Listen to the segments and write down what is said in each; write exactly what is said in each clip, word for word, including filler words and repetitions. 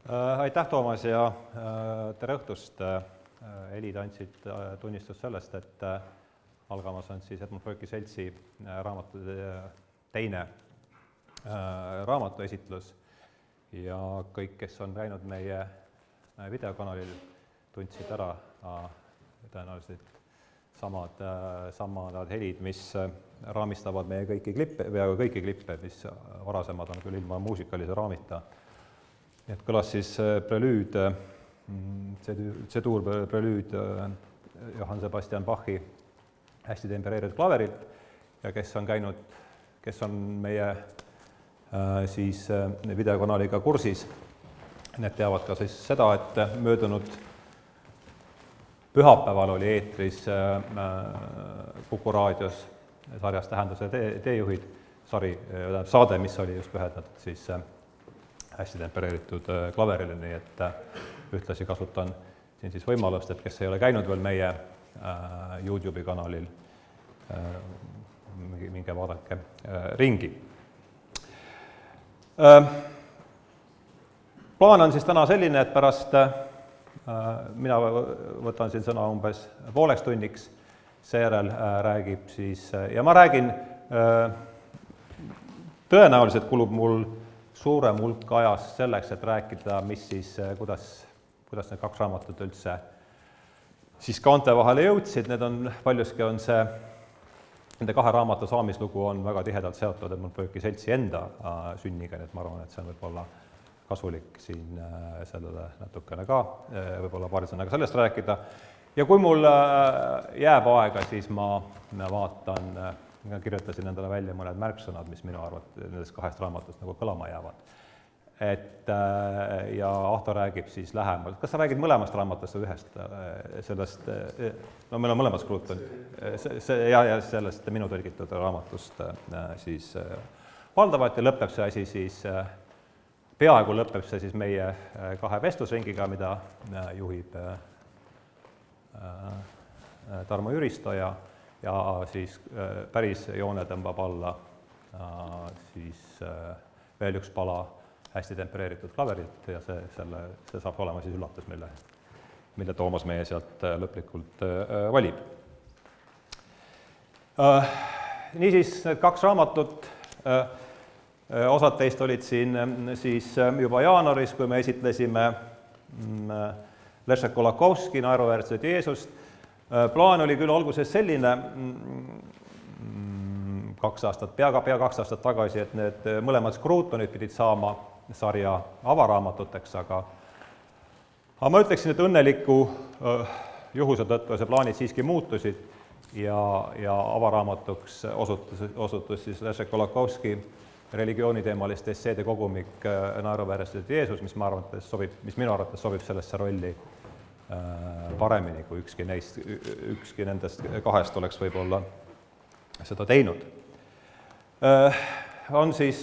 Aitäh, Toomas, ja tere õhtust. Helid andsid tunnistust sellest, et algamas on siis Edmund Burke'i seltsi raamatu teine raamatuesitlus ja kõik, kes on käinud meie videokanalil, tundsid ära tõenäoliselt samad, samad helid, mis raamistavad meie kõiki klippe, peaaegu kõiki klippe, mis varasemad on küll ilma muusikalise raamita. Et kõlas siis prelüüd, C-tuur prelüüd Johann Sebastian Bachi hästi tempereeritud klaverilt ja kes on käinud, kes on meie siis videokanaliga kursis, need teavad ka siis seda, et möödunud pühapäeval oli eetris Kuku raadios sarjas Tähenduse teejuhid, sari, saade, mis oli just pühendatud siis hästi tempereeritud klaverile, nii et ühtlasi kasutan siin siis võimalust, et kes ei ole käinud veel meie YouTube'i kanalil, minge vaadake ringi. Plaan on siis täna selline, et pärast mina võtan siin sõna umbes pooleks tunniks, seejärel räägib siis, ja ma räägin, tõenäoliselt kulub mul suurem hulk ajast selleks, et rääkida, mis siis, kuidas, kuidas need kaks raamatut üldse siis kaante vahele jõudsid. Need on, paljuski on see, nende kahe raamatu saamislugu on väga tihedalt seotud Edmund Burke'i seltsi enda sünniga, nii et ma arvan, et see on võib-olla kasulik siin sellele natukene ka, võib-olla paari sõnaga sellest rääkida. Ja kui mul jääb aega, siis ma vaatan, ma kirjutasin endale välja mõned märksõnad, mis minu arvates nendest kahest raamatust nagu kõlama jäävad. Et, ja Ahto räägib siis lähemalt. Kas sa räägid mõlemast raamatust või ühest sellest, no meil on mõlemas Kruuton, ja, ja sellest minu tõlgitud raamatust siis valdavat ja lõpeb see asi siis, peaaegu lõpeb see siis meie kahe vestlusringiga, mida juhib Tarmo Jüristo ja ja siis päris joone tõmbab alla siis veel üks pala hästi tempereeritud klaverilt ja see, selle, see saab olema siis üllatus, mille, mille Toomas meie sealt lõplikult valib. Niisiis, need kaks raamatut, osad teist olid siin siis juba jaanuaris, kui me esitlesime Leszek Kolakowski Naeruväärset Jeesust. Plaan oli küll alguses selline kaks aastat, pea, pea kaks aastat tagasi, et need mõlemad Kruutonid pidid saama sarja avaraamatuteks, aga, aga ma ütleksin, et õnneliku juhuse tõttu see plaanid siiski muutusid ja, ja avaraamatuks osutus, osutus siis Leszek Kolakowski religiooniteemaliste esseede kogumik Naeruväärset Jeesus, mis, ma arvates sobib, mis minu arvates sobib sellesse rolli paremini, kui ükski neist, ükski nendest kahest oleks võib-olla seda teinud. On siis,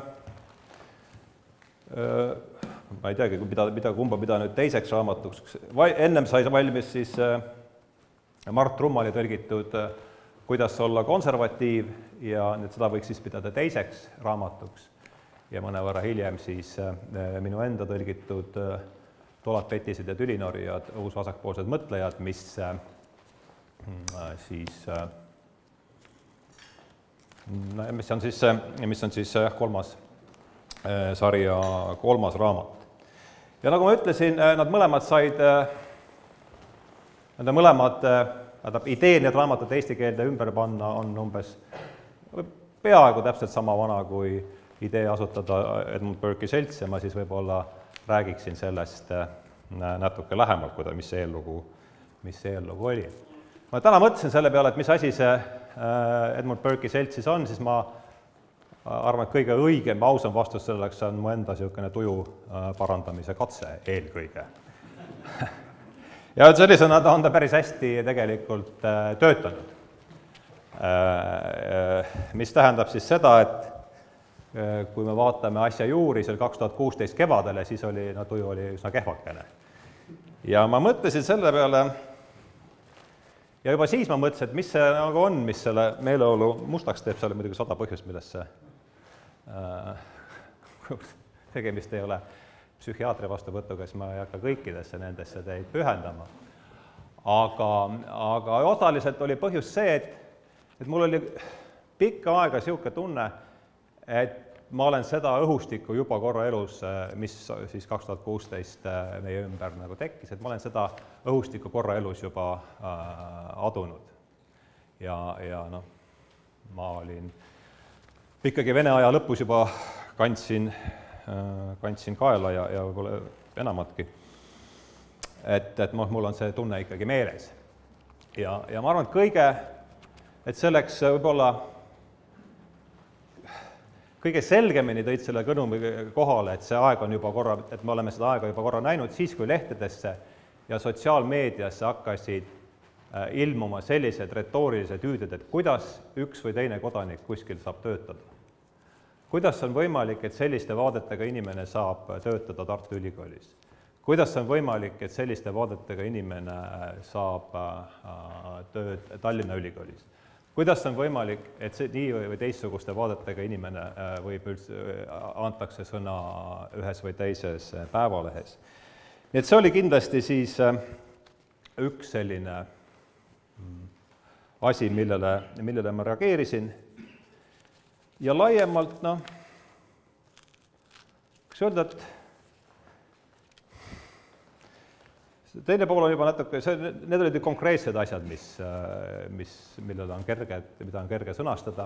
ma ei teagi, mida, mida, kumba mida nüüd teiseks raamatuks, ennem sai valmis siis Mart Trummali tõlgitud Kuidas olla konservatiiv ja nüüd seda võiks siis pidada teiseks raamatuks ja mõnevõrra hiljem siis minu enda tõlgitud Tollad petised ja tülinorijad, uus vasakpoolsed mõtlejad, mis siis, mis on siis, mis on siis kolmas sarja kolmas raamat. Ja nagu ma ütlesin, nad mõlemad said, nende mõlemad idee need raamatud eesti keelde ümber panna on umbes peaaegu täpselt sama vana kui idee asutada Edmund Burke'i selts ja ma siis võib-olla räägiksin sellest natuke lähemalt, mis see eellugu, mis see eellugu oli. Ma täna mõtlesin selle peale, et mis asi see Edmund Burke'i selts siis on, siis ma arvan, et kõige õigem, ausam vastus selleks on mu enda niisugune tuju parandamise katse eelkõige. Ja sellisena ta on ta päris hästi tegelikult töötanud. Mis tähendab siis seda, et kui me vaatame asja juuri seal kaks tuhat kuusteist kevadele, siis oli, no tuju oli üsna kehvakene. Ja ma mõtlesin selle peale, ja juba siis ma mõtlesin, et mis see nagu on, mis selle meeleolu mustaks teeb, seal muidugi sada põhjust, millest see tegemist ei ole psühhiaatri vastuvõtuga, siis ma ei hakka kõikidesse nendesse teid pühendama. Aga, aga osaliselt oli põhjus see, et, et mul oli pikka aega niisugune tunne, et ma olen seda õhustikku juba korra elus, mis siis kaks tuhat kuusteist meie ümber nagu tekkis, et ma olen seda õhustikku korra elus juba äh, adunud. Ja, ja noh, ma olin ikkagi Vene aja lõpus juba kandsin, äh, kandsin kaela ja, ja võib-olla enamatki. Et, et mul on see tunne ikkagi meeles. Ja, ja ma arvan, et kõige, et selleks võib-olla kõige selgemini tõid selle kõnumi kohale, et see aeg on juba korra, et me oleme seda aega juba korra näinud, siis kui lehtedesse ja sotsiaalmeediasse hakkasid ilmuma sellised retoorilised hüüded, et kuidas üks või teine kodanik kuskil saab töötada. Kuidas on võimalik, et selliste vaadetega inimene saab töötada Tartu Ülikoolis? Kuidas on võimalik, et selliste vaadetega inimene saab tööd Tallinna Ülikoolis? Kuidas on võimalik, et see nii või teistsuguste vaadetega inimene võib üldse, antakse sõna ühes või teises päevalehes? Nii et see oli kindlasti siis üks selline asi, millele, millele ma reageerisin. Ja laiemalt, noh, kas öelda, et teine pool on juba natuke, see, need olid konkreetsed asjad, mis, mis, millele on kerge, mida on kerge sõnastada.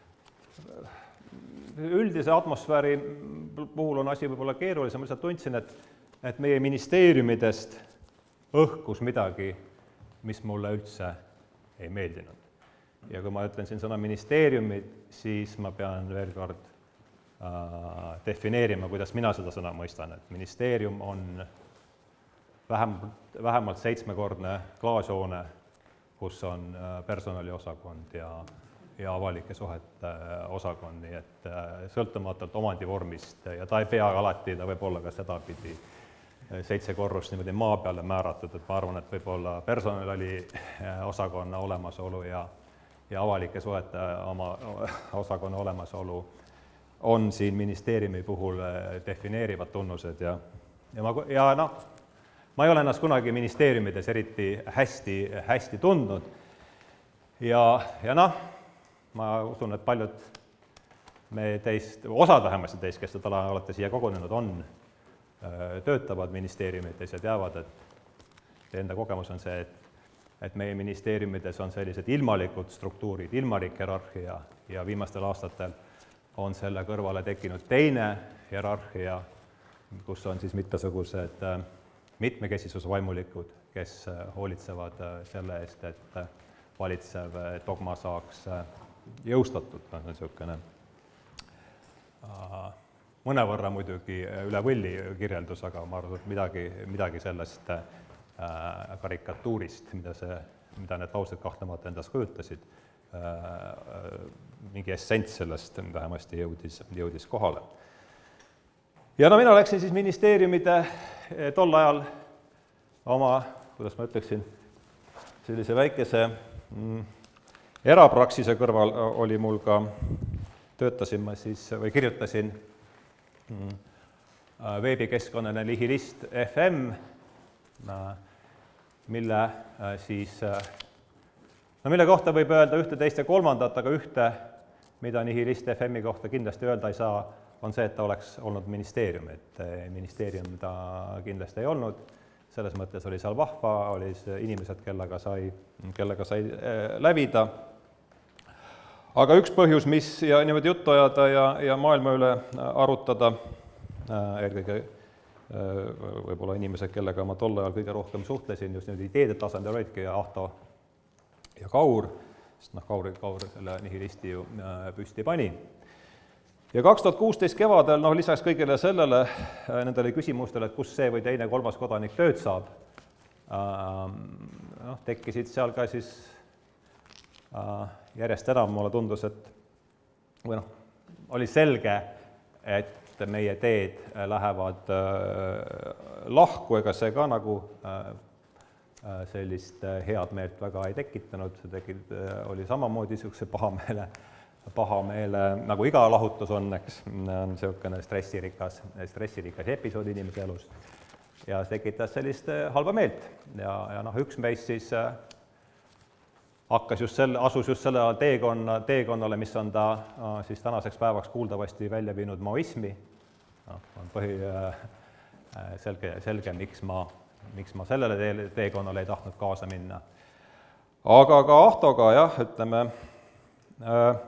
Üldise atmosfääri puhul on asi võib-olla keerulisem, ma lihtsalt tundsin, et, et meie ministeeriumidest õhkus midagi, mis mulle üldse ei meeldinud. Ja kui ma ütlen siin sõna ministeeriumid, siis ma pean veel kord äh, defineerima, kuidas mina seda sõna mõistan, et ministeerium on Vähemalt, vähemalt seitsmekordne klaasjoone, kus on personaliosakond ja, ja avalike suhete osakond, nii et sõltumatult omandivormist ja ta ei pea alati, ta võib olla ka sedapidi seitse korrust niimoodi maa peale määratud, et ma arvan, et võib-olla personali osakonna olemasolu ja, ja avalike suhete oma osakonna olemasolu on siin ministeeriumi puhul defineerivad tunnused ja, ja, ma, ja noh, ma ei ole ennast kunagi ministeeriumides eriti hästi, hästi tundnud ja, ja noh, ma usun, et paljud me teist, osad vähemasti teist, kes seda olete siia kogunenud, on, töötavad ministeeriumides ja teavad, et enda kogemus on see, et, et meie ministeeriumides on sellised ilmalikud struktuurid, ilmalik hierarhia ja viimastel aastatel on selle kõrvale tekkinud teine hierarhia, kus on siis mitmesugused mitmekesisusvaimulikud, kes hoolitsevad selle eest, et valitsev dogma saaks jõustatud. See on niisugune mõnevõrra muidugi üle võlli kirjeldus, aga ma arvan, et midagi, midagi sellest karikatuurist, mida, see, mida need laused kahtlemata endas kujutasid, mingi essents sellest vähemasti jõudis, jõudis kohale. Ja no mina läksin siis ministeeriumide tol ajal oma, kuidas ma ütleksin, sellise väikese mm, erapraksise kõrval oli mul ka, töötasin ma siis või kirjutasin mm, veebikeskkonnana Nihilist F M, mille siis, no mille kohta võib öelda ühte, teist ja kolmandat, aga ühte, mida Nihilist F M-i kohta kindlasti öelda ei saa, on see, et ta oleks olnud ministeerium, et ministeerium ta kindlasti ei olnud, selles mõttes oli seal vahva, oli inimesed, kellega sai, kellega sai lävida. Aga üks põhjus, mis ja niimoodi juttu ajada ja, ja maailma üle arutada, eelkõige võib-olla inimesed, kellega ma tol ajal kõige rohkem suhtlesin, just niimoodi ideede tasandil olidki Ahto ja Kaur, sest noh, Kaur, Kaur selle Nihilisti ju püsti pani. Ja kaks tuhat kuusteist kevadel, noh, lisaks kõigele sellele, nendele küsimustele, et kus see või teine kolmas kodanik tööd saab, noh, tekkisid seal ka siis järjest enam, mulle tundus, et või noh, oli selge, et meie teed lähevad lahku, ega see ka nagu sellist head meelt väga ei tekitanud, see tekit, oli samamoodi niisuguse pahameele pahameele, nagu iga lahutus on, eks, on niisugune stressirikas, stressirikas episood inimese elus ja tekitas sellist halba meelt ja, ja noh, üks meist siis hakkas just selle, asus just selle teekonna, teekonnale, mis on ta siis tänaseks päevaks kuuldavasti välja viinud maoismi. No, on põhi selge, selge miks, ma, miks ma sellele tee, teekonnale ei tahtnud kaasa minna. Aga ka Ahtoga, jah, ütleme, äh,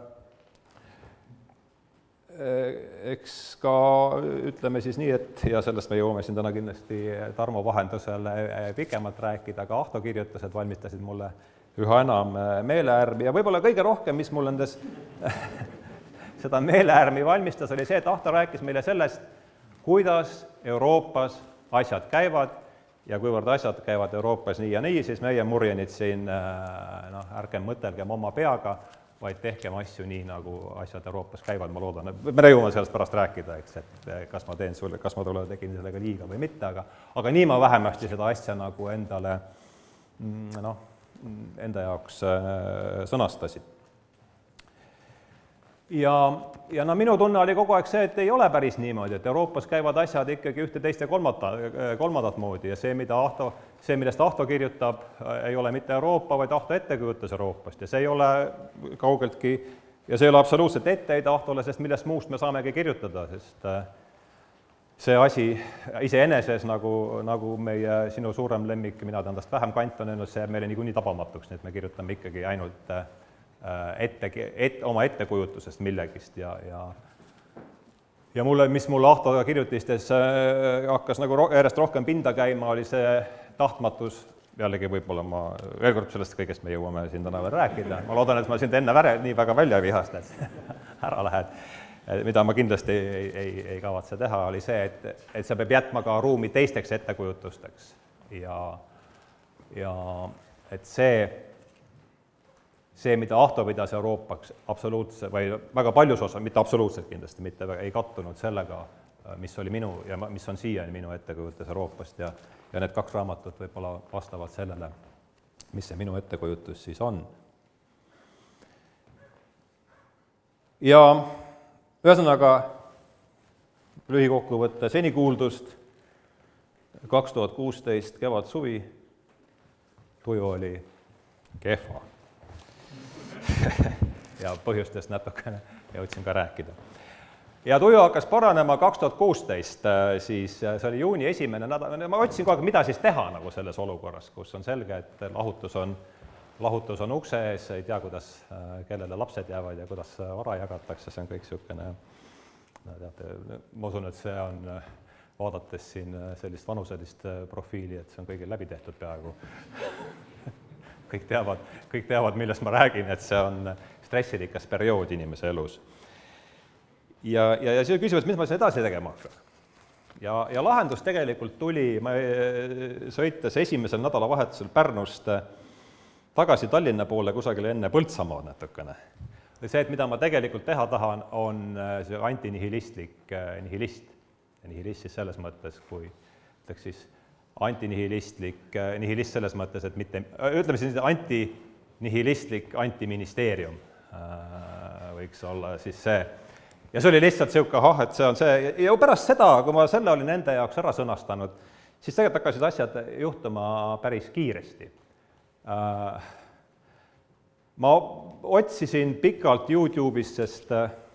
eks ka ütleme siis nii, et ja sellest me jõuame siin täna kindlasti Tarmo vahendusel pikemalt rääkida, aga Ahto kirjutused valmistasid mulle üha enam meeleärmi ja võib-olla kõige rohkem, mis mul nendes seda meeleärmi valmistas, oli see, et Ahto rääkis meile sellest, kuidas Euroopas asjad käivad ja kuivõrd asjad käivad Euroopas nii ja nii, siis meie murjenid siin, noh, ärgem mõtelgem oma peaga, vaid tehkem asju nii, nagu asjad Euroopas käivad, ma loodan, et me jõuame sellest pärast rääkida, eks, et kas ma teen sulle, kas ma tule tegin sellega liiga või mitte, aga, aga nii ma vähemasti seda asja nagu endale, noh, enda jaoks sõnastasin. Ja, ja no minu tunne oli kogu aeg see, et ei ole päris niimoodi, et Euroopas käivad asjad ikkagi ühte teist ja kolmata, kolmandat moodi ja see, mida Ahto, see, millest Ahto kirjutab, ei ole mitte Euroopa, vaid Ahto ettekujutus Euroopast ja see ei ole kaugeltki ja see ei ole absoluutselt etteheide Ahtole, sest millest muust me saamegi kirjutada, sest see asi iseeneses, nagu, nagu meie sinu suurem lemmik, mina tandast vähem kant on öelnud, see jääb meile niikuinii tabamatuks, nii et me kirjutame ikkagi ainult ette, et, oma ettekujutusest millegist ja, ja, ja mulle, mis mulle Ahto kirjutistes hakkas nagu järjest rohkem pinda käima, oli see tahtmatus, jällegi võib-olla ma, veel kord sellest kõigest me jõuame siin täna veel rääkida, ma loodan, et ma sind enne väre, nii väga välja ei vihasta, et ära lähed, mida ma kindlasti ei, ei, ei kavatse teha, oli see, et, et see peab jätma ka ruumi teisteks ettekujutusteks ja, ja et see see, mida Ahto pidas Euroopaks absoluutse või väga paljus osa, mitte absoluutselt kindlasti, mitte ei kattunud sellega, mis oli minu ja mis on siiani minu ettekujutus Euroopast ja, ja need kaks raamatut võib-olla vastavad sellele, mis see minu ettekujutus siis on. Ja ühesõnaga lühikokkuvõtte seni kuuldust, kaks tuhat kuusteist kevad suvi, tuju oli kehva. ja põhjustest natukene jõudsin ka rääkida. Ja tuju hakkas paranema kaks tuhat kuusteist, siis see oli juuni esimene nädal, ma otsin kogu aeg, mida siis teha nagu selles olukorras, kus on selge, et lahutus on, lahutus on ukse ees, ei tea, kuidas, kellele lapsed jäävad ja kuidas vara jagatakse, see on kõik niisugune, teate, ma usun, et see on, vaadates siin sellist vanuselist profiili, et see on kõigil läbi tehtud peaaegu. Kõik teavad, kõik teavad, millest ma räägin, et see on stressirikas periood inimese elus. Ja, ja, ja see küsimus, mis ma siin edasi tegema hakkan. Ja, ja lahendus tegelikult tuli, ma sõites esimesel nädalavahetusel Pärnust tagasi Tallinna poole kusagile enne Põltsamaad natukene. See, et mida ma tegelikult teha tahan, on see antinihilistlik nihilist. Nihilist siis selles mõttes, kui ütleks siis antinihilistlik, nihilist selles mõttes, et mitte, ütleme siis antinihilistlik antiministeerium võiks olla siis see. Ja see oli lihtsalt niisugune, ah, et see on see, ja pärast seda, kui ma selle olin enda jaoks ära sõnastanud, siis tegelikult hakkasid asjad juhtuma päris kiiresti. Ma otsisin pikalt YouTube'ist, sest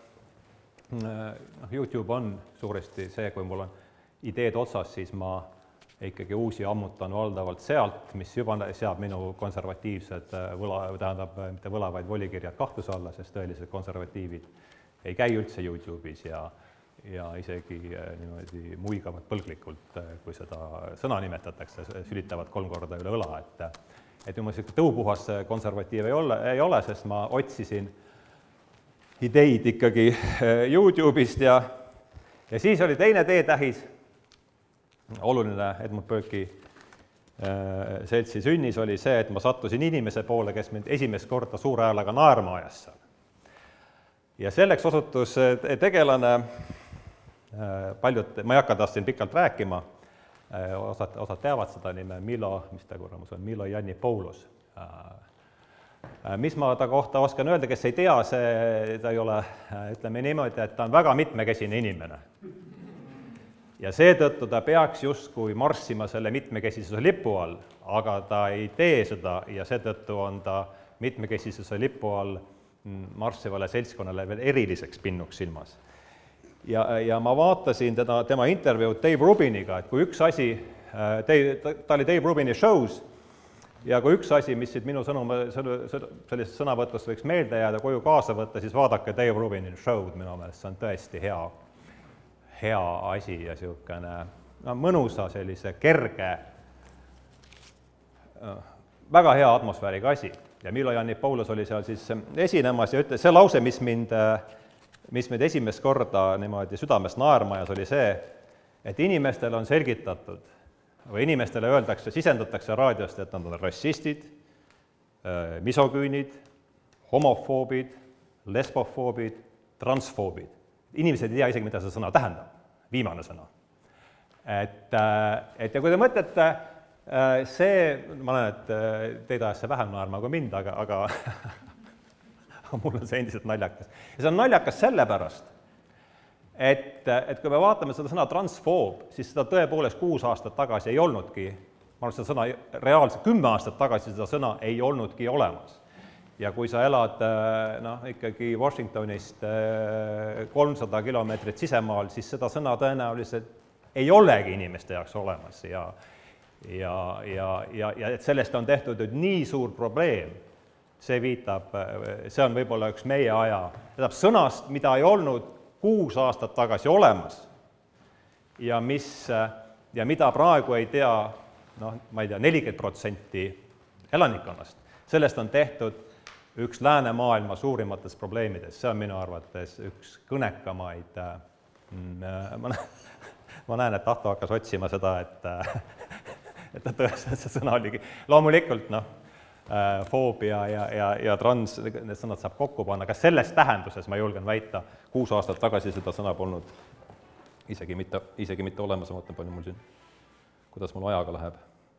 YouTube on suuresti see, kui mul on ideed otsas, siis ma ikkagi uusi ammutan valdavalt sealt, mis juba seab minu konservatiivsed võla, tähendab mitte võla, vaid volikirjad kahtluse alla, sest tõelised konservatiivid ei käi üldse YouTube'is ja, ja isegi niimoodi muigavad põlglikult, kui seda sõna nimetatakse, sülitavad kolm korda üle õla, et, et ju ma niisugune tõupuhas konservatiiv ei ole, ei ole, sest ma otsisin ideid ikkagi YouTube'ist ja, ja siis oli teine teetähis, oluline Edmund Burke'i seltsi sünnis oli see, et ma sattusin inimese poole, kes mind esimest korda suure häälega naerma ajas seal. Ja selleks osutus tegelane, paljud, ma ei hakka tast siin pikalt rääkima, osad, osad teavad seda nime, Milo, mis ta kurramus on, Milo Yiannopoulos. Mis ma ta kohta oskan öelda, kes ei tea, see ta ei ole, ütleme niimoodi, et ta on väga mitmekesine inimene. Ja seetõttu ta peaks justkui marssima selle mitmekesisuse lipu all, aga ta ei tee seda ja seetõttu on ta mitmekesisuse lipu all marssivale seltskonnale veel eriliseks pinnuks silmas. Ja, ja ma vaatasin teda, tema intervjuud Dave Rubiniga, et kui üks asi, ta oli Dave Rubini shows, ja kui üks asi, mis siit minu sõnum, sellisest sõnavõtust võiks meelde jääda, koju kaasa võtta, siis vaadake Dave Rubini show'd minu meelest, see on tõesti hea, hea asi ja niisugune no, mõnusa sellise kerge, väga hea atmosfääriga asi. Ja Milo Yiannopoulos oli seal siis esinemas ja ütles, see lause, mis mind, mis meid esimest korda niimoodi südames naermajas, oli see, et inimestel on selgitatud või inimestele öeldakse, sisendatakse raadiost, et nad on rassistid, misogüünid, homofoobid, lesbofoobid, transfoobid. Inimesed ei tea isegi, mida see sõna tähendab, viimane sõna. Et, et ja kui te mõtlete, see, ma näen, et teid ajas see vähem naerma kui mind, aga, aga mul on see endiselt naljakas. Ja see on naljakas sellepärast, et, et kui me vaatame seda sõna transfoob, siis seda tõepoolest kuus aastat tagasi ei olnudki, ma arvan, seda sõna reaalselt kümme aastat tagasi seda sõna ei olnudki olemas. Ja kui sa elad no, ikkagi Washingtonist kolmsada kilomeetrit sisemaal, siis seda sõna tõenäoliselt ei olegi inimeste jaoks olemas ja, ja, ja, ja, ja et sellest on tehtud nüüd nii suur probleem, see viitab, see on võib-olla üks meie aja, tähendab sõnast, mida ei olnud kuus aastat tagasi olemas ja, mis, ja mida praegu ei tea, noh, ma ei tea, nelikümmend protsenti elanikkonnast, sellest on tehtud üks läänemaailma suurimatest probleemidest, see on minu arvates üks kõnekamaid, ma, ma näen, et Tahto hakkas otsima seda, et, et tõesti see sõna oligi, loomulikult noh, foobia ja, ja, ja trans, need sõnad saab kokku panna, aga selles tähenduses ma julgen väita, kuus aastat tagasi seda sõna polnud isegi mitte, isegi mitte olemas, ma mõtlen, palju mul siin, kuidas mul ajaga läheb.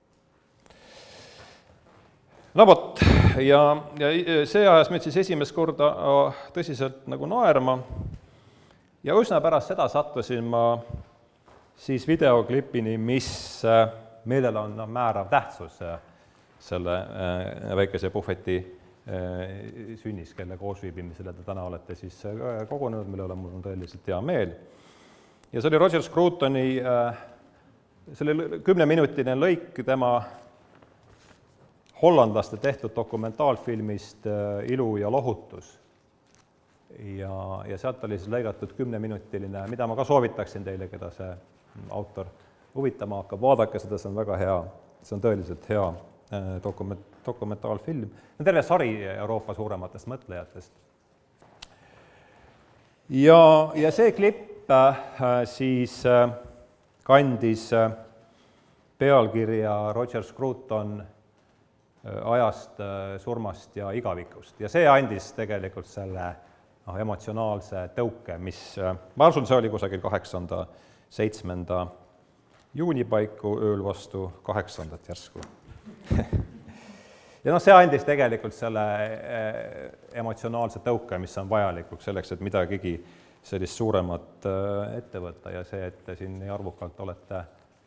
No vot, ja, ja see ajas meid siis esimest korda tõsiselt nagu naerma ja üsna pärast seda sattusin ma siis videoklipini, mis meelel on no, määrav tähtsus selle väikese puhveti sünnis, kelle koosviibimisele te täna olete siis kogunenud, mille üle mul on tõeliselt hea meel. Ja see oli Roger Scrutoni, see oli kümneminutine lõik tema hollandlaste tehtud dokumentaalfilmist Ilu ja lohutus. Ja, ja sealt oli siis lõigatud kümneminutiline, mida ma ka soovitaksin teile, keda see autor huvitama hakkab. Vaadake seda, see on väga hea, see on tõeliselt hea dokument, dokumentaalfilm. On terve sari Euroopa suurematest mõtlejatest. Ja, ja see klipp siis kandis pealkirja Roger Scruton ajast, surmast ja igavikust. Ja see andis tegelikult selle no, emotsionaalse tõuke, mis, ma arvan, see oli kusagil kaheksanda, seitsmenda juuni paiku, ööl vastu kaheksandat järsku. Ja noh, see andis tegelikult selle emotsionaalse tõuke, mis on vajalikuks selleks, et midagigi sellist suuremat ette võtta ja see, et te siin nii arvukalt olete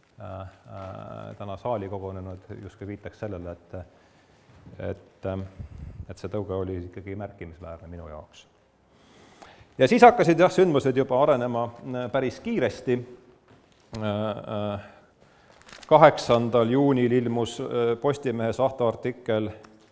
täna saali kogunenud, justkui viitaks sellele, et Et, et see tõuge oli ikkagi märkimisväärne minu jaoks. Ja siis hakkasid jah, sündmused juba arenema päris kiiresti. kaheksandal juunil ilmus Postimehes Ahto artikkel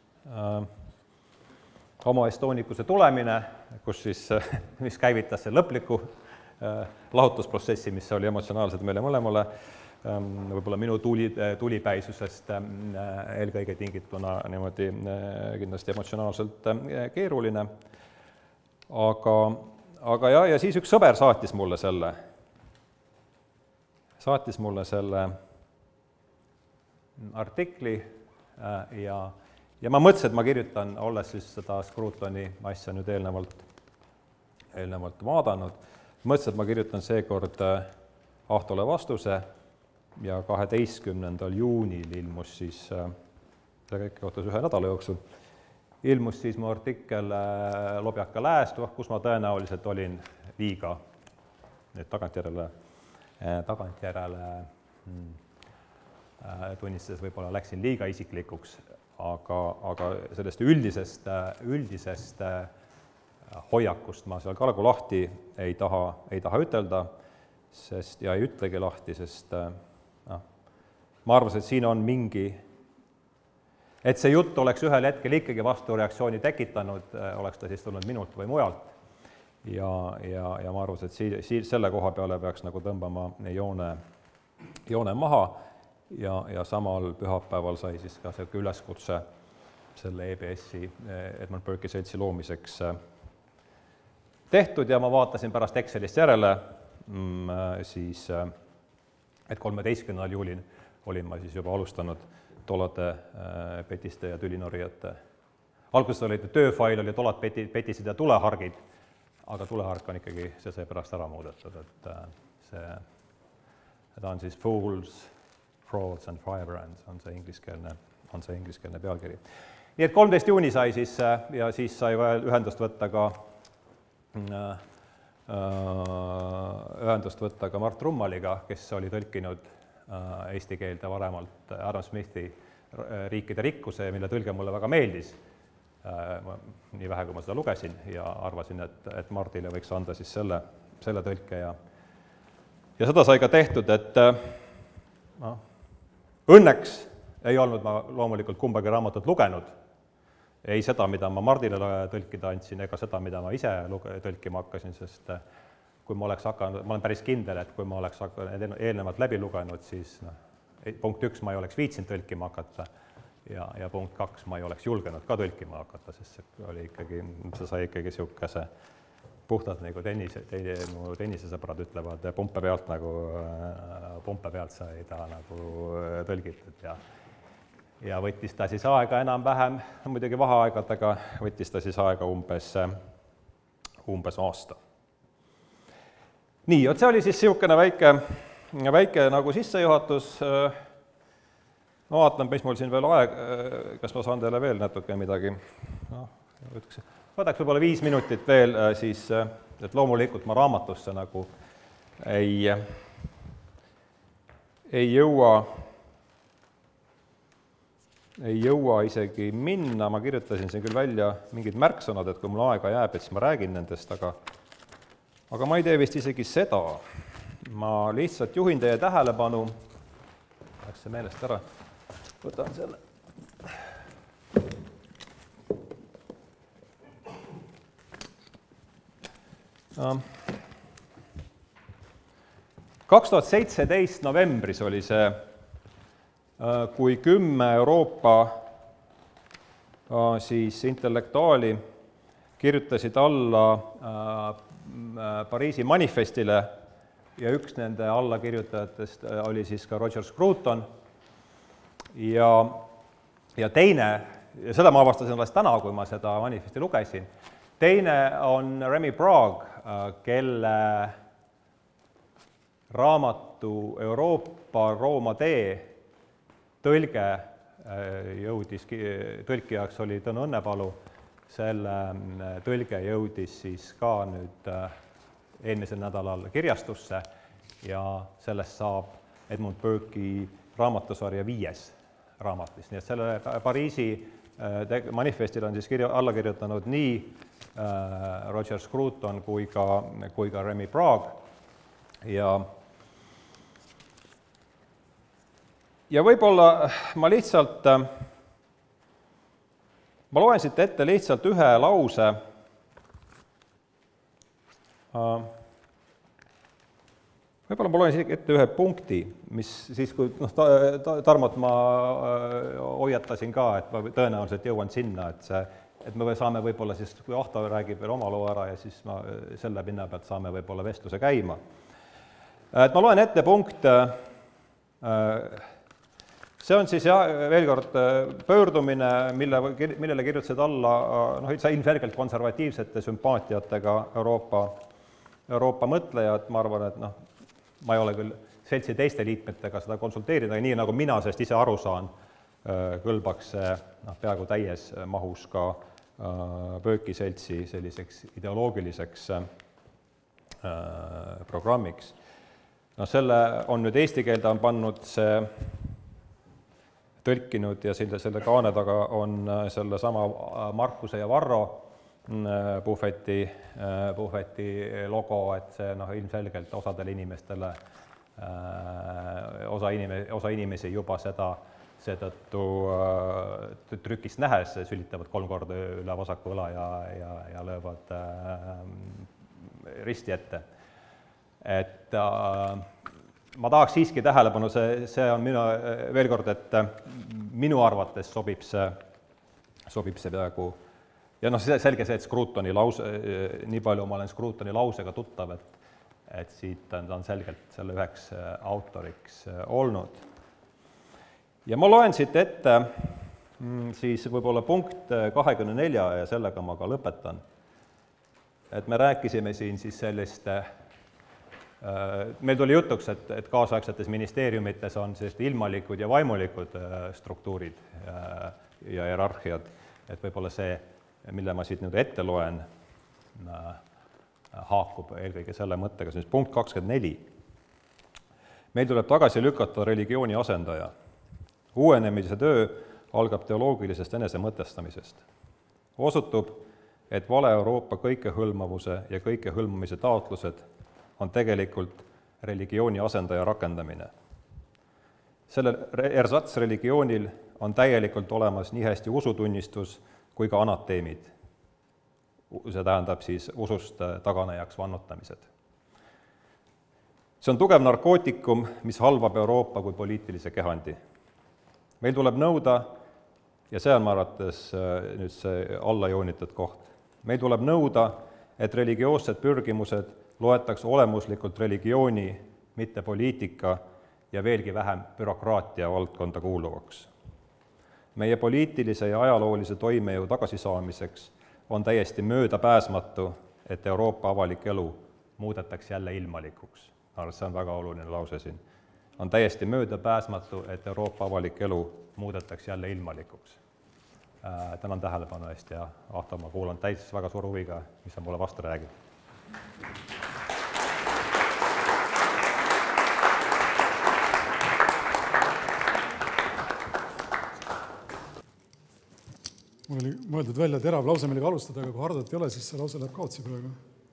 Homo estonicuse tulemine, kus siis, mis käivitas see lõpliku lahutusprotsessi, mis oli emotsionaalselt meile mõlemale, võib-olla minu tuli, tulipäisusest eelkõige tingituna niimoodi kindlasti emotsionaalselt keeruline. Aga, aga ja, ja siis üks sõber saatis mulle selle, saatis mulle selle artikli ja, ja ma mõtlesin, et ma kirjutan, olles siis seda Scrutoni asja nüüd eelnevalt, eelnevalt vaadanud, mõtlesin, et ma kirjutan seekord Ahtole vastuse, ja kaheteistkümnendal juunil ilmus siis, see kõik kohtus ühe nädala jooksul, ilmus siis mu artikkel Lobjaka Lääst, kus ma tõenäoliselt olin liiga, nüüd tagantjärele, tagantjärele hmm, tunnistades võib-olla läksin liiga isiklikuks, aga, aga sellest üldisest, üldisest hoiakust ma seal kargu lahti ei taha, ei taha ütelda, sest, ja ei ütlegi lahti, sest no, ma arvasin, et siin on mingi, et see jutt oleks ühel hetkel ikkagi vastureaktsiooni tekitanud, oleks ta siis tulnud minult või mujalt. Ja, ja, ja ma arvasin, et sii, sii, selle koha peale peaks nagu tõmbama joone, joone maha ja, ja samal pühapäeval sai siis ka see üleskutse selle E B S-i Edmund Burke'i seltsi loomiseks tehtud ja ma vaatasin pärast Excelist järele, siis, et kolmeteistkümnendal juulil olin ma siis juba alustanud tollade petiste ja tülinorijate. Alguses oli tööfail, oli tollad peti, petised ja tulehargid, aga tulehark on ikkagi see sai pärast ära muudetud, et see, ta on siis Fools, Frauds and Firebrands on see ingliskeelne, on see ingliskeelne pealkiri. Nii et kolmteist juuni sai siis ja siis sai ühendust võtta ka ühendust võtta ka Mart Rummaliga, kes oli tõlkinud eesti keelde varemalt Adam Smithi Riikide rikkuse, mille tõlge mulle väga meeldis, nii vähe, kui ma seda lugesin ja arvasin, et, et Mardile võiks anda siis selle, selle tõlke ja ja seda sai ka tehtud, et no, õnneks ei olnud ma loomulikult kumbagi raamatut lugenud, ei seda, mida ma Mardile tõlkida andsin, ega seda, mida ma ise tõlkima hakkasin, sest kui ma oleks hakanud, ma olen päris kindel, et kui ma oleks hakanud eelnevalt läbi lugenud, siis no, punkt üks, ma ei oleks viitsinud tõlkima hakata ja, ja punkt kaks, ma ei oleks julgenud ka tõlkima hakata, sest see oli ikkagi, see sai ikkagi siukese puhtalt nagu tennise, mu tennisesõbrad ütlevad, pumpe pealt nagu, pumpe pealt sai ta nagu tõlgitud ja ja võttis ta siis aega enam-vähem, muidugi vaheaegadega võttis ta siis aega umbes, umbes aasta. Nii, et see oli siis niisugune väike, väike nagu sissejuhatus. Ma vaatan, mis mul siin veel aeg, kas ma saan teile veel natuke midagi. No, võtaks võib-olla viis minutit veel, siis, et loomulikult ma raamatusse nagu ei, ei jõua ei jõua isegi minna, ma kirjutasin siin küll välja mingid märksõnad, et kui mul aega jääb, et siis ma räägin nendest, aga aga ma ei tee vist isegi seda. Ma lihtsalt juhin teie tähelepanu, läks see meelest ära, võtan selle. kaks tuhat seitseteist novembris oli see, kui kümme Euroopa siis intellektuaali kirjutasid alla Pariisi manifestile ja üks nende allakirjutajatest oli siis ka Roger Scruton ja, ja teine, ja seda ma avastasin alles täna, kui ma seda manifesti lugesin, teine on Remy Bragg, kelle raamatu Euroopa Rooma tee tõlge jõudis, tõlkijaks oli Tõnu Õnnepalu, selle tõlge jõudis siis ka nüüd eelmisel nädalal kirjastusse ja sellest saab Edmund Burke'i raamatusarja viies raamatis. Nii et selle Pariisi manifestil on siis kirja, alla kirjutanud nii Roger Scruton kui ka, kui ka Remy Bragg ja Ja võib-olla ma lihtsalt, ma loen siit ette lihtsalt ühe lause. Võib-olla ma loen ette ühe punkti, mis siis, kui noh, Tarmot ma hoiatasin ka, et ma tõenäoliselt jõuan sinna, et, see, et me saame võib-olla siis, kui Ahto räägib veel oma loo ära ja siis ma selle pinna pealt saame võib-olla vestluse käima. Et ma loen ette punkt, see on siis jah, veel kord pöördumine, mille, millele kirjutasid alla noh, üldse ilmselgelt konservatiivsete sümpaatiatega Euroopa, Euroopa mõtlejad, ma arvan, et noh, ma ei ole küll seltsi teiste liikmetega seda konsulteerida, nii nagu mina sellest ise aru saan, kõlbaks see noh, peaaegu täies mahus ka Bööki-seltsi selliseks ideoloogiliseks programmiks. No selle on nüüd eesti keelde on pannud see tõlkinud ja selle, selle kaane taga on selle sama Markuse ja Varro Buffetti, Buffetti logo, et see noh, ilmselgelt osadele inimestele, osa, inime, osa inimesi juba seda seetõttu trükist nähes sülitavad kolm korda üle vasaku õla ja, ja, ja löövad äh, risti ette. Et äh, ma tahaks siiski tähelepanu, see, see on minu, veel kord, et minu arvates sobib see, sobib see peaaegu ja noh, selge see, et Scrutoni lause, nii palju ma olen Scrutoni lausega tuttav, et, et siit on, on selgelt selle üheks autoriks olnud. Ja ma loen siit ette siis võib-olla punkt kahekümne nelja ja sellega ma ka lõpetan. Et me rääkisime siin siis sellist, meil tuli jutuks, et, et kaasaegsetes ministeeriumites on sellised ilmalikud ja vaimulikud struktuurid ja, ja hierarhiad, et võib-olla see, mille ma siit nüüd ette loen, haakub eelkõige selle mõttega, siis punkt kakskümmend neli. Meil tuleb tagasi lükata religiooni asendaja. Uuenemise töö algab teoloogilisest enesemõtestamisest. Osutub, et vale Euroopa kõikehõlmavuse ja kõikehõlmamise taotlused on tegelikult religiooni asendaja rakendamine. Sellel ersatsreligioonil on täielikult olemas nii hästi usutunnistus kui ka anateemid. See tähendab siis usust taganejaks vannutamised. See on tugev narkootikum, mis halvab Euroopa kui poliitilise kehandi. Meil tuleb nõuda, ja see on ma arvates nüüd see allajoonitud koht, meil tuleb nõuda, et religioossed pürgimused loetakse olemuslikult religiooni, mitte poliitika ja veelgi vähem bürokraatia valdkonda kuuluvaks. Meie poliitilise ja ajaloolise toimejõu tagasisaamiseks on täiesti möödapääsmatu, et Euroopa avalik elu muudetakse jälle ilmalikuks. See on väga oluline lause siin. On täiesti möödapääsmatu, et Euroopa avalik elu muudetakse jälle ilmalikuks. Tänan tähelepanu eest ja Ahto, ma kuulan täis väga suur huviga, mis sa mulle vastu räägid. Mul oli mõeldud välja terav lause, millega alustada, aga kui Hardot ei ole, siis see lause läheb kaotsi praegu.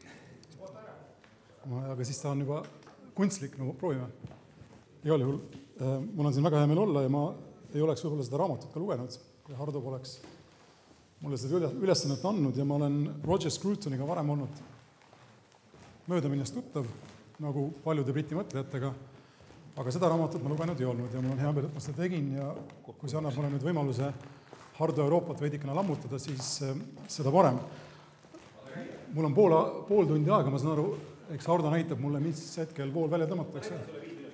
Aga siis ta on juba kunstlik, no proovime. Igal juhul, mul on siin väga hea meel olla ja ma ei oleks võib-olla seda raamatut ka lugenud, kui Hardo poleks mulle seda ülesannet andnud ja ma olen Roger Scrutoniga varem olnud möödaminnes tuttav, nagu paljude briti mõtlejatega, aga seda raamatut ma lugenud ei olnud ja mul on hea meel, et ma seda tegin ja kui see annab mulle nüüd võimaluse Hardo Euroopat veidikene lammutada, siis seda parem. Mul on pool, pool tundi aega, ma saan aru, eks Hardo näitab mulle, mis hetkel pool välja tõmmatakse.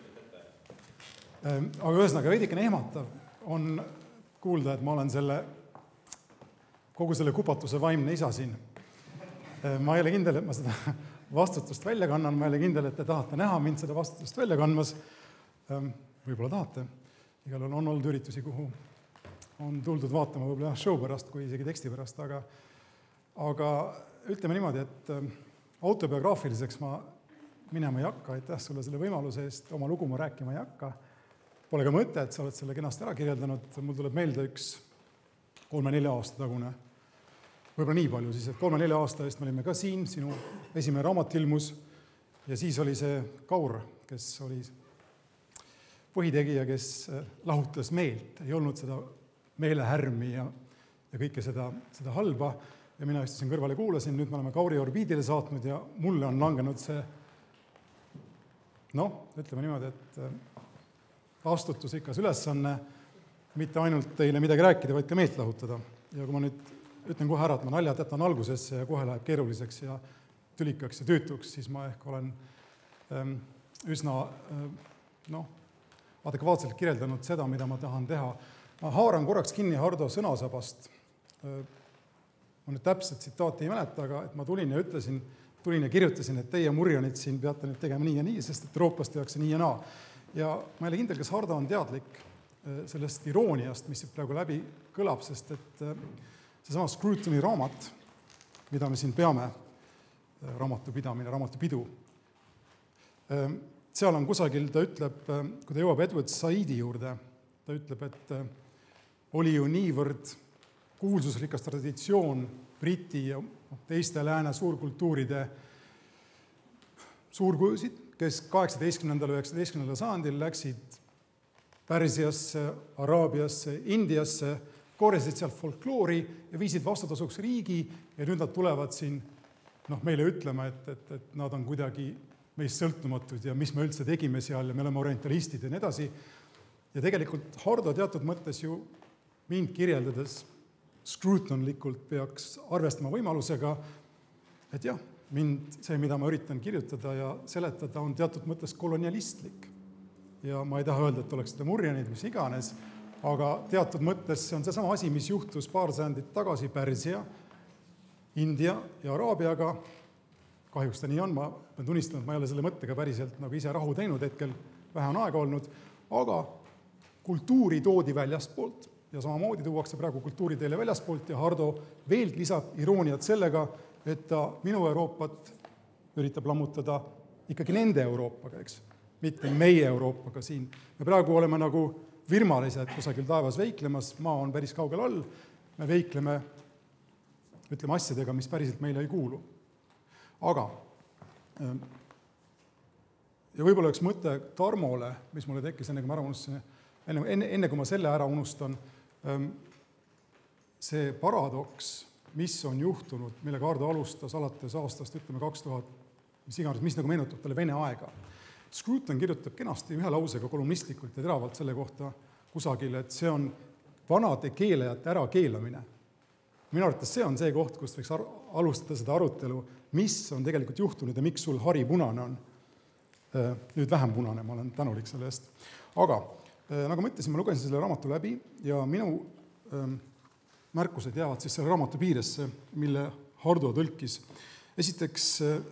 Aga ühesõnaga veidikene ehmatav on kuulda, et ma olen selle, kogu selle kupatuse vaimne isa siin. Ma ei ole kindel, et ma seda vastutust välja kannan, ma ei ole kindel, et te tahate näha mind seda vastutust välja kandmas. Võib-olla tahate. Igal juhul on olnud üritusi, kuhu on tuldud vaatama võib-olla show pärast, kui isegi teksti pärast, aga, aga ütleme niimoodi, et autobiograafiliseks ma minema ei hakka, aitäh sulle selle võimaluse eest, oma lugu ma rääkima ei hakka. Pole ka mõte, et sa oled selle kenasti ära kirjeldanud, mul tuleb meelde üks kolme-nelja aasta tagune, võib-olla nii palju siis, et kolme-nelja aasta eest me olime ka siin, sinu esimene raamat ilmus ja siis oli see Kaur, kes oli põhitegija, kes lahutas meelt, ei olnud seda meelehärmi ja, ja kõike seda, seda halba ja mina istusin kõrvale kuulasin, nüüd me oleme Kauri orbiidile saatnud ja mulle on langenud see, noh, ütleme niimoodi, et vastutusrikas ülesanne, mitte ainult teile midagi rääkida, vaid ka meelt lahutada. Ja kui ma nüüd ütlen kohe ära, et ma naljad jätan algusesse ja kohe läheb keeruliseks ja tülikaks ja tüütuks, siis ma ehk olen ähm, üsna äh, noh, adekvaatselt kirjeldanud seda, mida ma tahan teha. Ma haaran korraks kinni Hardo sõnasabast. Äh, ma nüüd täpselt tsitaati ei mäleta, aga et ma tulin ja ütlesin, tulin ja kirjutasin, et teie murjanid siin peate nüüd tegema nii ja nii, sest et Euroopas tehakse nii ja naa. Ja ma ei ole kindel, kas Hardo on teadlik sellest irooniast, mis praegu läbi kõlab, sest et seesama Scrutoni raamat, mida me siin peame, raamatupidamine, raamatupidu, seal on kusagil, ta ütleb, kui ta jõuab Edward Saidi juurde, ta ütleb, et oli ju niivõrd kuulsusrikas traditsioon Briti ja teiste lääne suurkultuuride suurkujusid, kes kaheksateistkümnendal ja üheksateistkümnendal sajandil läksid Pärsiasse, Araabiasse, Indiasse, korjasid sealt folkloori ja viisid vastutasuks riigi ja nüüd nad tulevad siin noh, meile ütlema, et, et, et nad on kuidagi meist sõltumatud ja mis me üldse tegime seal ja me oleme orientalistid ja nii edasi. Ja tegelikult Hardo teatud mõttes ju mind kirjeldades Scrutonlikult peaks arvestama võimalusega, et jah, mind see, mida ma üritan kirjutada ja seletada, on teatud mõttes kolonialistlik. Ja ma ei taha öelda, et oleks seda murjanid, mis iganes, aga teatud mõttes see on seesama asi, mis juhtus paar sajandit tagasi Pärsia, India ja Araabiaga. Kahjuks ta nii on, ma pean tunnistanud, et ma ei ole selle mõttega päriselt nagu ise rahu teinud hetkel, vähe on aega olnud, aga kultuuri toodi väljastpoolt ja samamoodi tuuakse praegu kultuuri teile väljastpoolt ja Hardo veelgi lisab irooniat sellega, et ta minu Euroopat üritab lammutada ikkagi nende Euroopaga, eks, mitte meie Euroopaga siin. Me praegu oleme nagu virmalised kusagil taevas veiklemas, maa on päris kaugel all, me veikleme, ütleme asjadega, mis päriselt meile ei kuulu. Aga, ja võib-olla üks mõte Tarmole, mis mulle tekkis enne, kui ma ära unustasin, enne, enne, enne kui ma selle ära unustan, see paradoks, mis on juhtunud, millega Hardo alustas alates aastast, ütleme kaks tuhat, mis iganes, mis nagu meenutab talle Vene aega. Scruton kirjutab kenasti ühe lausega kolumnistlikult ja teravalt selle kohta kusagil, et see on vanade keelejate ärakeelamine. Minu arvates see on see koht, kus võiks alustada seda arutelu, mis on tegelikult juhtunud ja miks sul hari punane on. Nüüd vähem punane, ma olen tänulik selle eest. Aga nagu ma ütlesin, ma lugesin selle raamatu läbi ja minu märkused jäävad siis selle raamatu piiresse, mille Hardo tõlkis. Esiteks,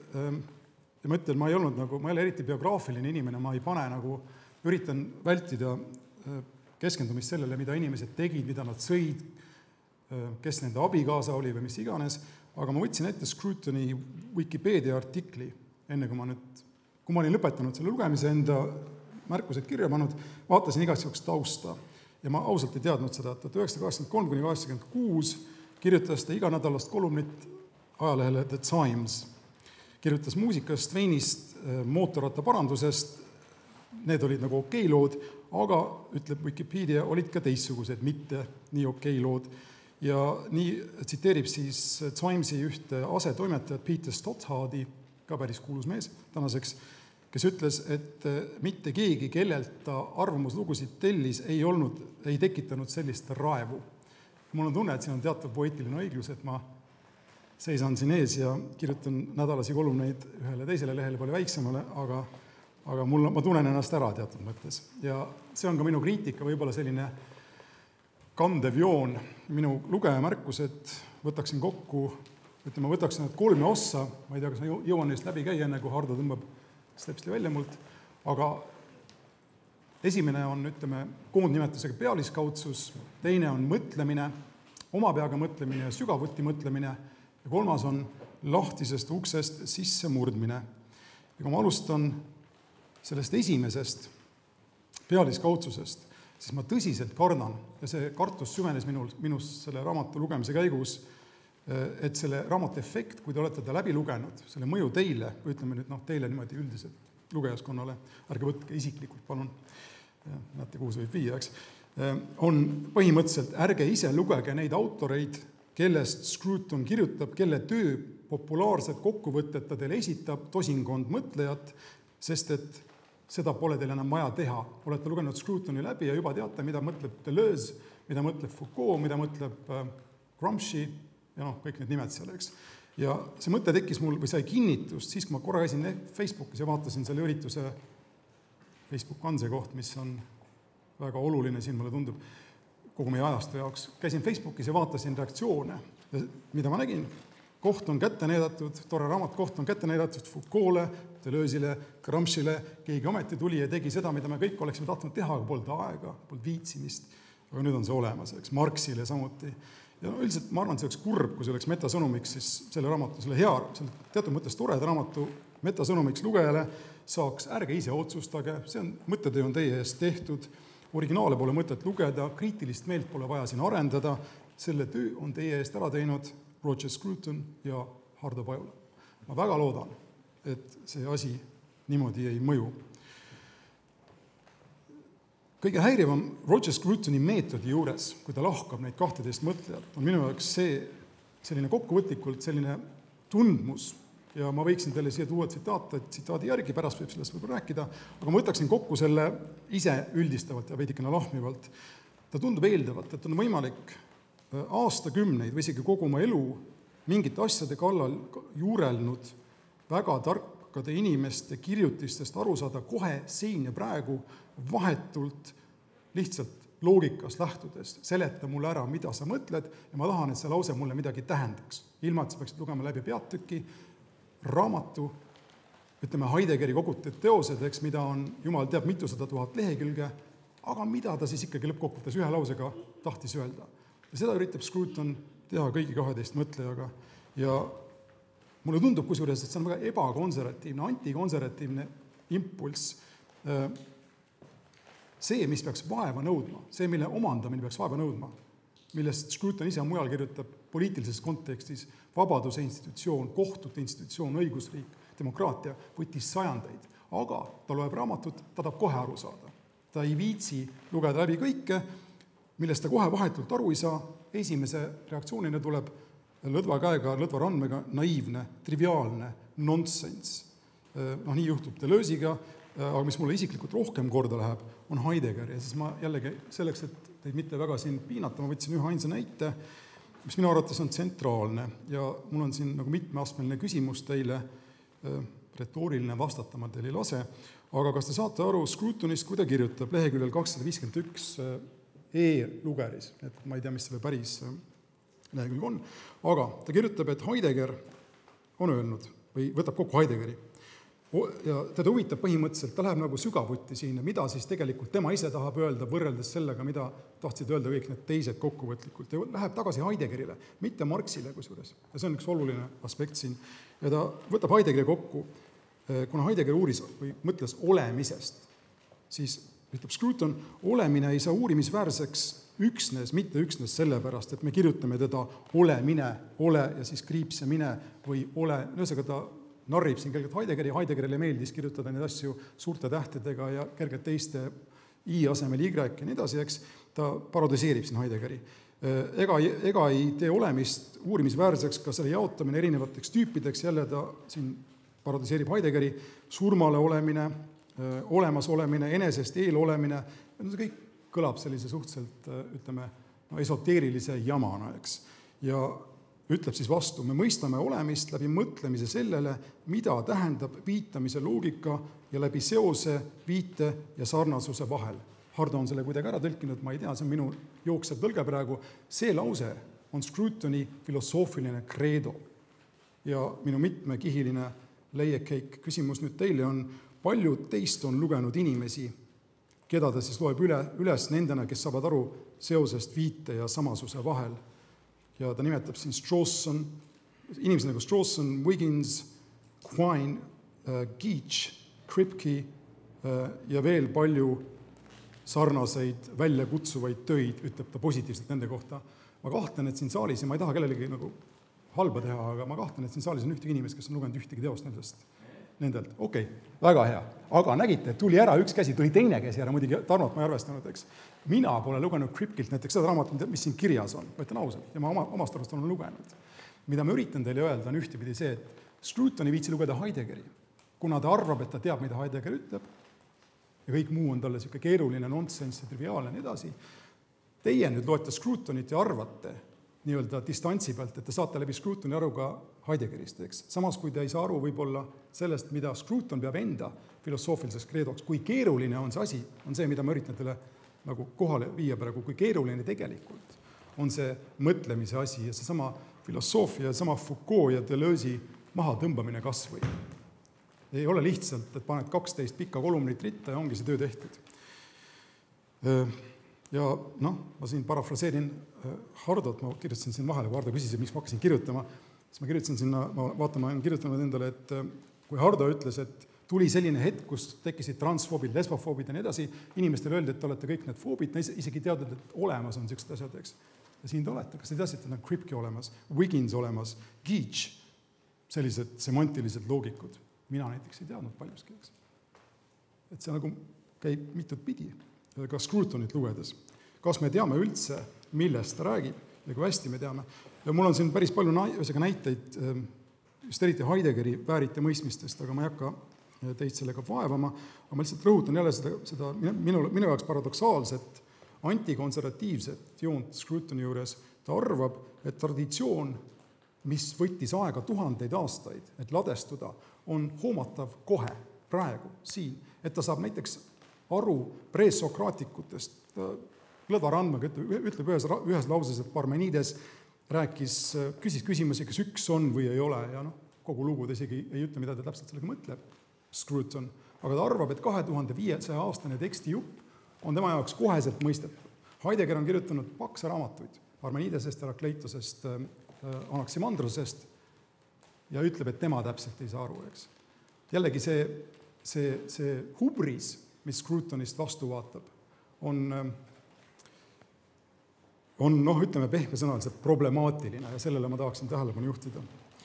ja ma ütlen, ma ei olnud nagu, ma ei ole eriti biograafiline inimene, ma ei pane nagu, üritan vältida keskendumist sellele, mida inimesed tegid, mida nad sõid, kes nende abikaasa oli või mis iganes, aga ma võtsin ette Scrutoni Wikipedia artikli, enne kui ma nüüd, kui ma olin lõpetanud selle lugemise enda märkused kirja pannud, vaatasin igaks juhuks tausta ja ma ausalt ei teadnud seda, et tuhat üheksasada kaheksakümmend kolm kuni kaheksakümmend kuus kirjutas ta iganädalast kolumnit ajalehele The Times, kirjutas muusikast, veinist, mootorratta parandusest, need olid nagu okei lood, aga, ütleb Wikipedia, olid ka teistsugused, mitte nii okei lood. Ja nii tsiteerib siis Timesi ühte asetoimetajat Peter Stothadi, ka päris kuulus mees tänaseks, kes ütles, et mitte keegi, kellelt ta arvamuslugusid tellis, ei olnud, ei tekitanud sellist raevu. Mul on tunne, et siin on teatav poeetiline õiglus, et ma seisan siin ees ja kirjutan nädalasi kolumneid ühele teisele lehele palju väiksemale, aga, aga mul, ma tunnen ennast ära teatud mõttes. Ja see on ka minu kriitika, võib-olla selline kandev joon, minu lugejamärkused võtaksin kokku, ütleme, võtaksin need kolme ossa, ma ei tea, kas ma jõuan neist läbi käia, enne kui Hardo tõmbab stepsli välja mult, aga esimene on, ütleme, koondnimetusega pealiskaudsus, teine on mõtlemine, oma peaga mõtlemine ja sügavuti mõtlemine ja kolmas on lahtisest uksest sisse murdmine. Ja kui ma alustan sellest esimesest pealiskaudsusest, siis ma tõsiselt kardan ja see kartus süvenes minul, minus selle raamatu lugemise käigus, et selle raamatu efekt, kui te olete ta läbi lugenud, selle mõju teile, või ütleme nüüd, noh, teile niimoodi üldiselt lugejaskonnale, ärge võtke isiklikult, palun, näete, kuhu see võib viia, eks, on põhimõtteliselt, ärge ise lugege neid autoreid, kellest Scruton kirjutab, kelle töö populaarset kokkuvõtet ta teile esitab, tosinkond mõtlejat, sest et seda pole teil enam vaja teha. Olete lugenud Scrutoni läbi ja juba teate, mida mõtleb Deleuze, mida mõtleb Foucault, mida mõtleb Gramsci, ja noh, kõik need nimed seal, eks. Ja see mõte tekkis mul, või sai kinnitust, siis kui ma korra käisin Facebookis ja vaatasin selle ürituse Facebook Kanse koht, mis on väga oluline siin, mulle tundub, kogu meie ajastu jaoks. Käisin Facebookis ja vaatasin reaktsioone, mida ma nägin. Koht on kätte näidatud, tore raamat, koht on kätte näidatud Foucault'le, Deleuze'ile, Gramsci'le, keegi ometi tuli ja tegi seda, mida me kõik oleksime tahtnud teha, aga polnud aega, polnud viitsimist, aga nüüd on see olemas, eks, Marxile samuti. ja no, üldiselt ma arvan, et see oleks kurb, kui see oleks metasõnumiks siis selle raamatu, selle hea, selle teatud mõttes toreda raamatu metasõnumiks lugejale saaks, ärge ise otsustage, see on, mõttetöö on teie eest tehtud, originaale pole mõtet lugeda, kriitilist meelt pole vaja siin arendada, selle töö on teie eest ära teinud Roger Scruton ja Hardo Pajula. Ma väga loodan, et see asi niimoodi ei mõju. Kõige häirivam Roger Scrutoni meetodi juures, kui ta lahkab neid kahteteist mõtlejat, on minu jaoks see selline kokkuvõtlikult selline tundmus, ja ma võiksin teile siia tuua tsitaate, tsitaadi järgi, pärast võib sellest võib rääkida, aga ma võtaksin kokku selle ise üldistavalt ja veidikene lahmivalt. Ta tundub eeldavalt, et on võimalik aastakümneid või isegi kogu oma elu mingite asjade kallal juurelnud väga tarkade inimeste kirjutistest aru saada kohe siin ja praegu vahetult lihtsalt loogikast lähtudes. Seleta mulle ära, mida sa mõtled ja ma tahan, et see lause mulle midagi tähendaks. Ilma, et sa peaksid lugema läbi peatüki, raamatu, ütleme Heideggeri kogutud teosed, eks, mida on, jumal teab, mitusada tuhat lehekülge, aga mida ta siis ikkagi lõppkokkuvõttes ühe lausega tahtis öelda. Ja seda üritab Scruton teha kõigi kaheteist mõtlejaga. Ja mulle tundub kusjuures, et see on väga ebakonservatiivne, antikonservatiivne impulss. See, mis peaks vaeva nõudma, see, mille omandamine peaks vaeva nõudma, millest Scruton ise mujal kirjutab poliitilises kontekstis, vabaduse institutsioon, kohtute institutsioon, õigusriik, demokraatia, võttis sajandeid. Aga ta loeb raamatut, ta tahab kohe aru saada. Ta ei viitsi lugeda läbi kõike, millest ta kohe vahetult aru ei saa. Esimese reaktsioonina tuleb lõdva käega, lõdva randmega naiivne, triviaalne, nonsense. No, nii juhtub Deleuze'iga, aga mis mulle isiklikult rohkem korda läheb, on Heidegger. Ja siis ma jällegi selleks, et teid mitte väga siin piinata, ma võtsin ühe ainsa näite, mis minu arvates on tsentraalne ja mul on siin nagu mitmeastmeline küsimus teile, retooriline vastata ma teile ei lase, aga kas te saate aru Scrutonist, kui ta kirjutab leheküljel kakssada viiskümmend üks e-lugeris, et ma ei tea, mis selle päris lehekülg on, aga ta kirjutab, et Heidegger on öelnud või võtab kokku Heideggeri ja teda huvitab põhimõtteliselt, ta läheb nagu sügavuti siin, mida siis tegelikult tema ise tahab öelda võrreldes sellega, mida tahtsid öelda kõik need teised kokkuvõtlikult ja läheb tagasi Heideggerile, mitte Marxile kusjuures. Ja see on üks oluline aspekt siin. Ja ta võtab Heideggeri kokku, kuna Heidegger uuris või mõtles olemisest, siis ütleb Scruton, olemine ei saa uurimisväärseks üksnes, mitte üksnes sellepärast, et me kirjutame teda olemine, ole ja siis kriips ja mine või ole, nõusega ta narrib siin kergelt Heideggeri, Heideggerile meeldis kirjutada neid asju suurte tähtedega ja kergelt teiste i asemel y ja nii edasi, eks, ta parodiseerib siin Heideggeri. Ega, ega ei tee olemist uurimisväärseks ka selle jaotamine erinevateks tüüpideks, jälle ta siin parodiseerib Heideggeri, surmale olemine, olemas olemine, enesest eelolemine, see kõik kõlab sellise suhteliselt, ütleme, no, esoteerilise jamana, eks, ja ütleb siis vastu, me mõistame olemist läbi mõtlemise sellele, mida tähendab viitamise loogika ja läbi seose, viite ja sarnasuse vahel. Hardo on selle kuidagi ära tõlkinud, ma ei tea, see on minu jooksev tõlge praegu. See lause on Scrutoni filosoofiline kreedo ja minu mitmekihiline leiekeik. Küsimus nüüd teile on, paljud teist on lugenud inimesi, keda ta siis loeb üle, üles nendena, kes saavad aru seosest viite ja samasuse vahel. Ja ta nimetab siin Strawson, inimesed nagu Strawson, Wiggins, Quine, äh, Geach, Kripke äh, ja veel palju sarnaseid väljakutsuvaid töid, ütleb ta positiivselt nende kohta. Ma kahtlen, et siin saalis, ja ma ei taha kellelegi nagu halba teha, aga ma kahtlen, et siin saalis on ühtegi inimest, kes on lugenud ühtegi teost nendest. Nendelt, okei, okay, väga hea. Aga nägite, tuli ära üks käsi, tuli teine käsi ära, muidugi Tarnot ma ei arvestanud, eks. Mina pole lugenud Kripkilt näiteks seda raamatut, mis siin kirjas on, ma ütlen ausalt, ja ma oma, omast arvast olen lugenud. Mida ma üritan teile öelda, on ühtepidi see, et Scruton ei viitsi lugeda Heideggeri, kuna ta arvab, et ta teab, mida Heidegger ütleb, ja kõik muu on talle siuke keeruline, nonsense ja triviaalne ja nii edasi. Teie nüüd loete Scrutonit ja arvate nii-öelda distantsi pealt, et te saate läbi Scrutoni aru ka Heideggerist, eks. Samas, kui te ei saa aru võib-olla sellest, mida Scruton peab enda filosoofiliseks kreedoks, kui keeruline on see asi, on see, mida ma üritan teile nagu kohale viia praegu, kui keeruline tegelikult on see mõtlemise asi ja see sama filosoofia, sama Foucault ja Deleuze'i maha tõmbamine kasvõi. Ei ole lihtsalt, et paned kaksteist pikka kolumnit ritta ja ongi see töö tehtud. ja noh, ma siin parafraseerin Hardot, ma kirjutasin siin vahele, kui Hardo küsis, miks ma hakkasin kirjutama, siis ma kirjutasin sinna, ma vaatan, ma olen kirjutanud endale, et kui Hardo ütles, et tuli selline hetk, kus tekkisid transfoobid, lesbofoobid ja nii edasi, inimestele öeldi, et te olete kõik need foobid, isegi teadnud, et olemas on sellised asjad, eks. Ja siin te olete, kas te teadsid, et on Kripke olemas, Wiggins olemas, Geach, sellised semantilised loogikud. Mina näiteks ei teadnud paljuski, eks. Et see nagu käib mitut pidi, ka Scrutonit lugedes. Kas me teame üldse, millest ta räägib ja kui hästi me teame. Ja mul on siin päris palju näiteid, just eriti Heideggeri väärite mõistmistest, aga ma ei hakka teid sellega vaevama, aga ma lihtsalt rõhutan jälle seda, seda minu, minu jaoks paradoksaalset antikonservatiivset joont Scrutoni juures. Ta arvab, et traditsioon, mis võttis aega tuhandeid aastaid, et ladestuda, on hoomatav kohe, praegu, siin. Et ta saab näiteks aru preesokraatikutest. Lõdva Randmäe ütleb ühes, ühes lauses, et Parmenides rääkis, küsis küsimusi, kas üks on või ei ole, ja noh, kogu lugu ta isegi ei ütle, mida ta täpselt sellega mõtleb, Scruton. Aga ta arvab, et kahe tuhande viiesaja aastane teksti jupp on tema jaoks koheselt mõistetav. Heidegger on kirjutanud pakse raamatuid Parmenidesest, Herakleitosest, Anaximandrosest ja ütleb, et tema täpselt ei saa aru, eks. Jällegi see, see, see hubris, mis Scrutonist vastu vaatab, on, on noh, ütleme pehmesõnaliselt problemaatiline ja sellele ma tahaksin tähelepanu juhtida.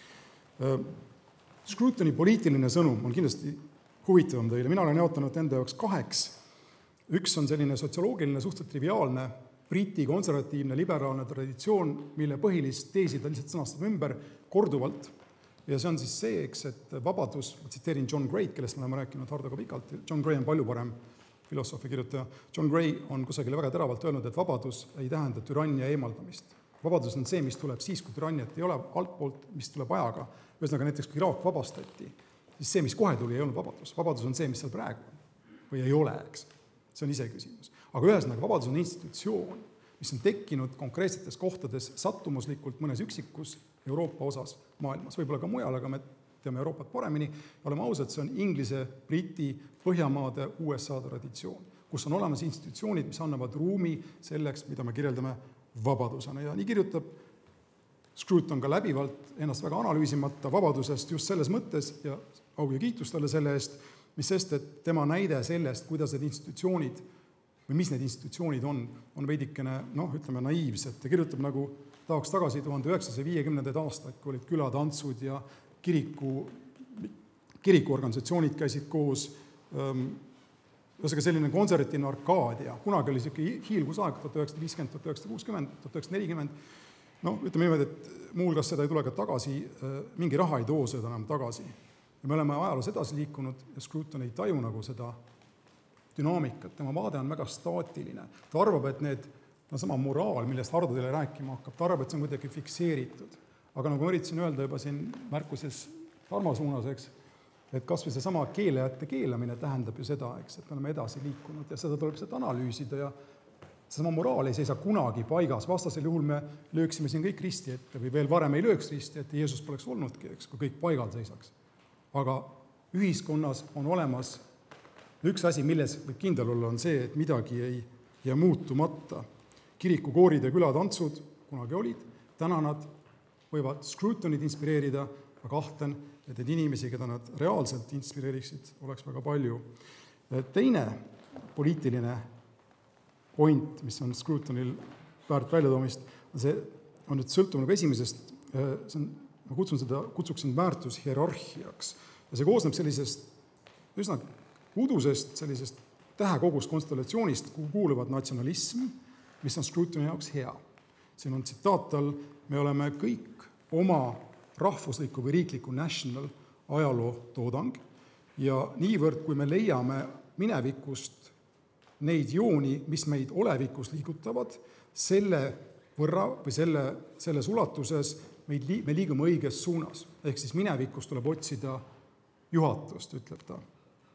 Scrutoni poliitiline sõnum on kindlasti huvitavam teile. Mina olen jaotanud enda jaoks kaheks. Üks on selline sotsioloogiline, suhteliselt triviaalne, briti konservatiivne, liberaalne traditsioon, mille põhilist teesi ta lihtsalt sõnastab ümber korduvalt. Ja see on siis see, eks, et vabadus, ma tsiteerin John Gray't, kellest me oleme rääkinud Hardoga pikalt, John Gray on palju parem filosoofi kirjutaja. John Gray on kusagile väga teravalt öelnud, et vabadus ei tähenda türannia eemaldamist. Vabadus on see, mis tuleb siis, kui türanniat ei ole altpoolt, mis tuleb ajaga. Ühesõnaga näiteks, kui Iraak vabastati, siis see, mis kohe tuli, ei olnud vabadus. Vabadus on see, mis seal praegu on. Või ei ole, eks. See on ise küsimus. Aga ühesõnaga, vabadus on institutsioon, mis on tekkinud konkreetsetes kohtades sattumuslikult mõnes üksikus Euroopa osas maailmas. Võib-olla ka mujal, aga me teame Euroopat paremini. Oleme ausad, see on Inglise, Briti, Põhjamaade, U S A traditsioon, kus on olemas institutsioonid, mis annavad ruumi selleks, mida me kirjeldame vabadusena. Ja nii kirjutab Scruton ka läbivalt ennast väga analüüsimata vabadusest just selles mõttes ja au ja kiitus talle selle eest, mis sest, et tema näide sellest, kuidas need institutsioonid või mis need institutsioonid on, on veidikene, noh, ütleme naiivsed. Ta kirjutab nagu tahaks tagasi tuhande üheksasaja viiekümnendaid aastaid, kui olid külatantsud ja kiriku, kirikuorganisatsioonid käisid koos, ühesõnaga selline konservatiivne Arkaadia. Kunagi oli selline hiilgusaeg tuhat üheksasada viiskümmend, tuhat üheksasada kuuskümmend, tuhat üheksasada nelikümmend. No, ütleme niimoodi, et muuhulgas seda ei tule ka tagasi, mingi raha ei too seda enam tagasi. Ja me oleme ajaloos edasi liikunud ja Scruton ei taju nagu seda dünaamikat. Tema vaade on väga staatiline. Ta arvab, et need, no sama moraal, millest Hardo teile rääkima hakkab, ta arvab, et see on kuidagi fikseeritud. Aga nagu ma üritasin öelda juba siin märkuses Tarmo suunas, eks, et kas või see sama keelejate keelamine tähendab ju seda, eks, et me oleme edasi liikunud ja seda tuleb seda analüüsida ja sama moraal ei seisa kunagi paigas. Vastasel juhul me lööksime siin kõik risti ette või veel varem ei lööks risti, et Jeesus poleks olnudki, eks, kui kõik paigal seisaks. Aga ühiskonnas on olemas üks asi, milles võib kindel olla, on see, et midagi ei jää muutumata. Kirikukoorid ja külatantsud kunagi olid, täna nad võivad Scrutonit inspireerida, ma kahtlen, et need inimesi, keda nad reaalselt inspireeriksid, oleks väga palju. Teine poliitiline point, mis on Scrutonil väärt väljatoomist, see on nüüd sõltumine ka esimesest, see on, ma kutsun seda, kutsuksin väärtushierarhiaks. Ja see koosneb sellisest üsna udusest, sellisest tähekogust konstellatsioonist, kuhu kuuluvad natsionalism, mis on Scrutoni jaoks hea. Siin on tsitaatal, me oleme kõik oma rahvusliku või riikliku national ajaloo toodang ja niivõrd, kui me leiame minevikust neid jooni, mis meid olevikus liigutavad, selle võrra või selle, selles ulatuses meid, me liigume õiges suunas. Ehk siis minevikus tuleb otsida juhatust, ütleb ta.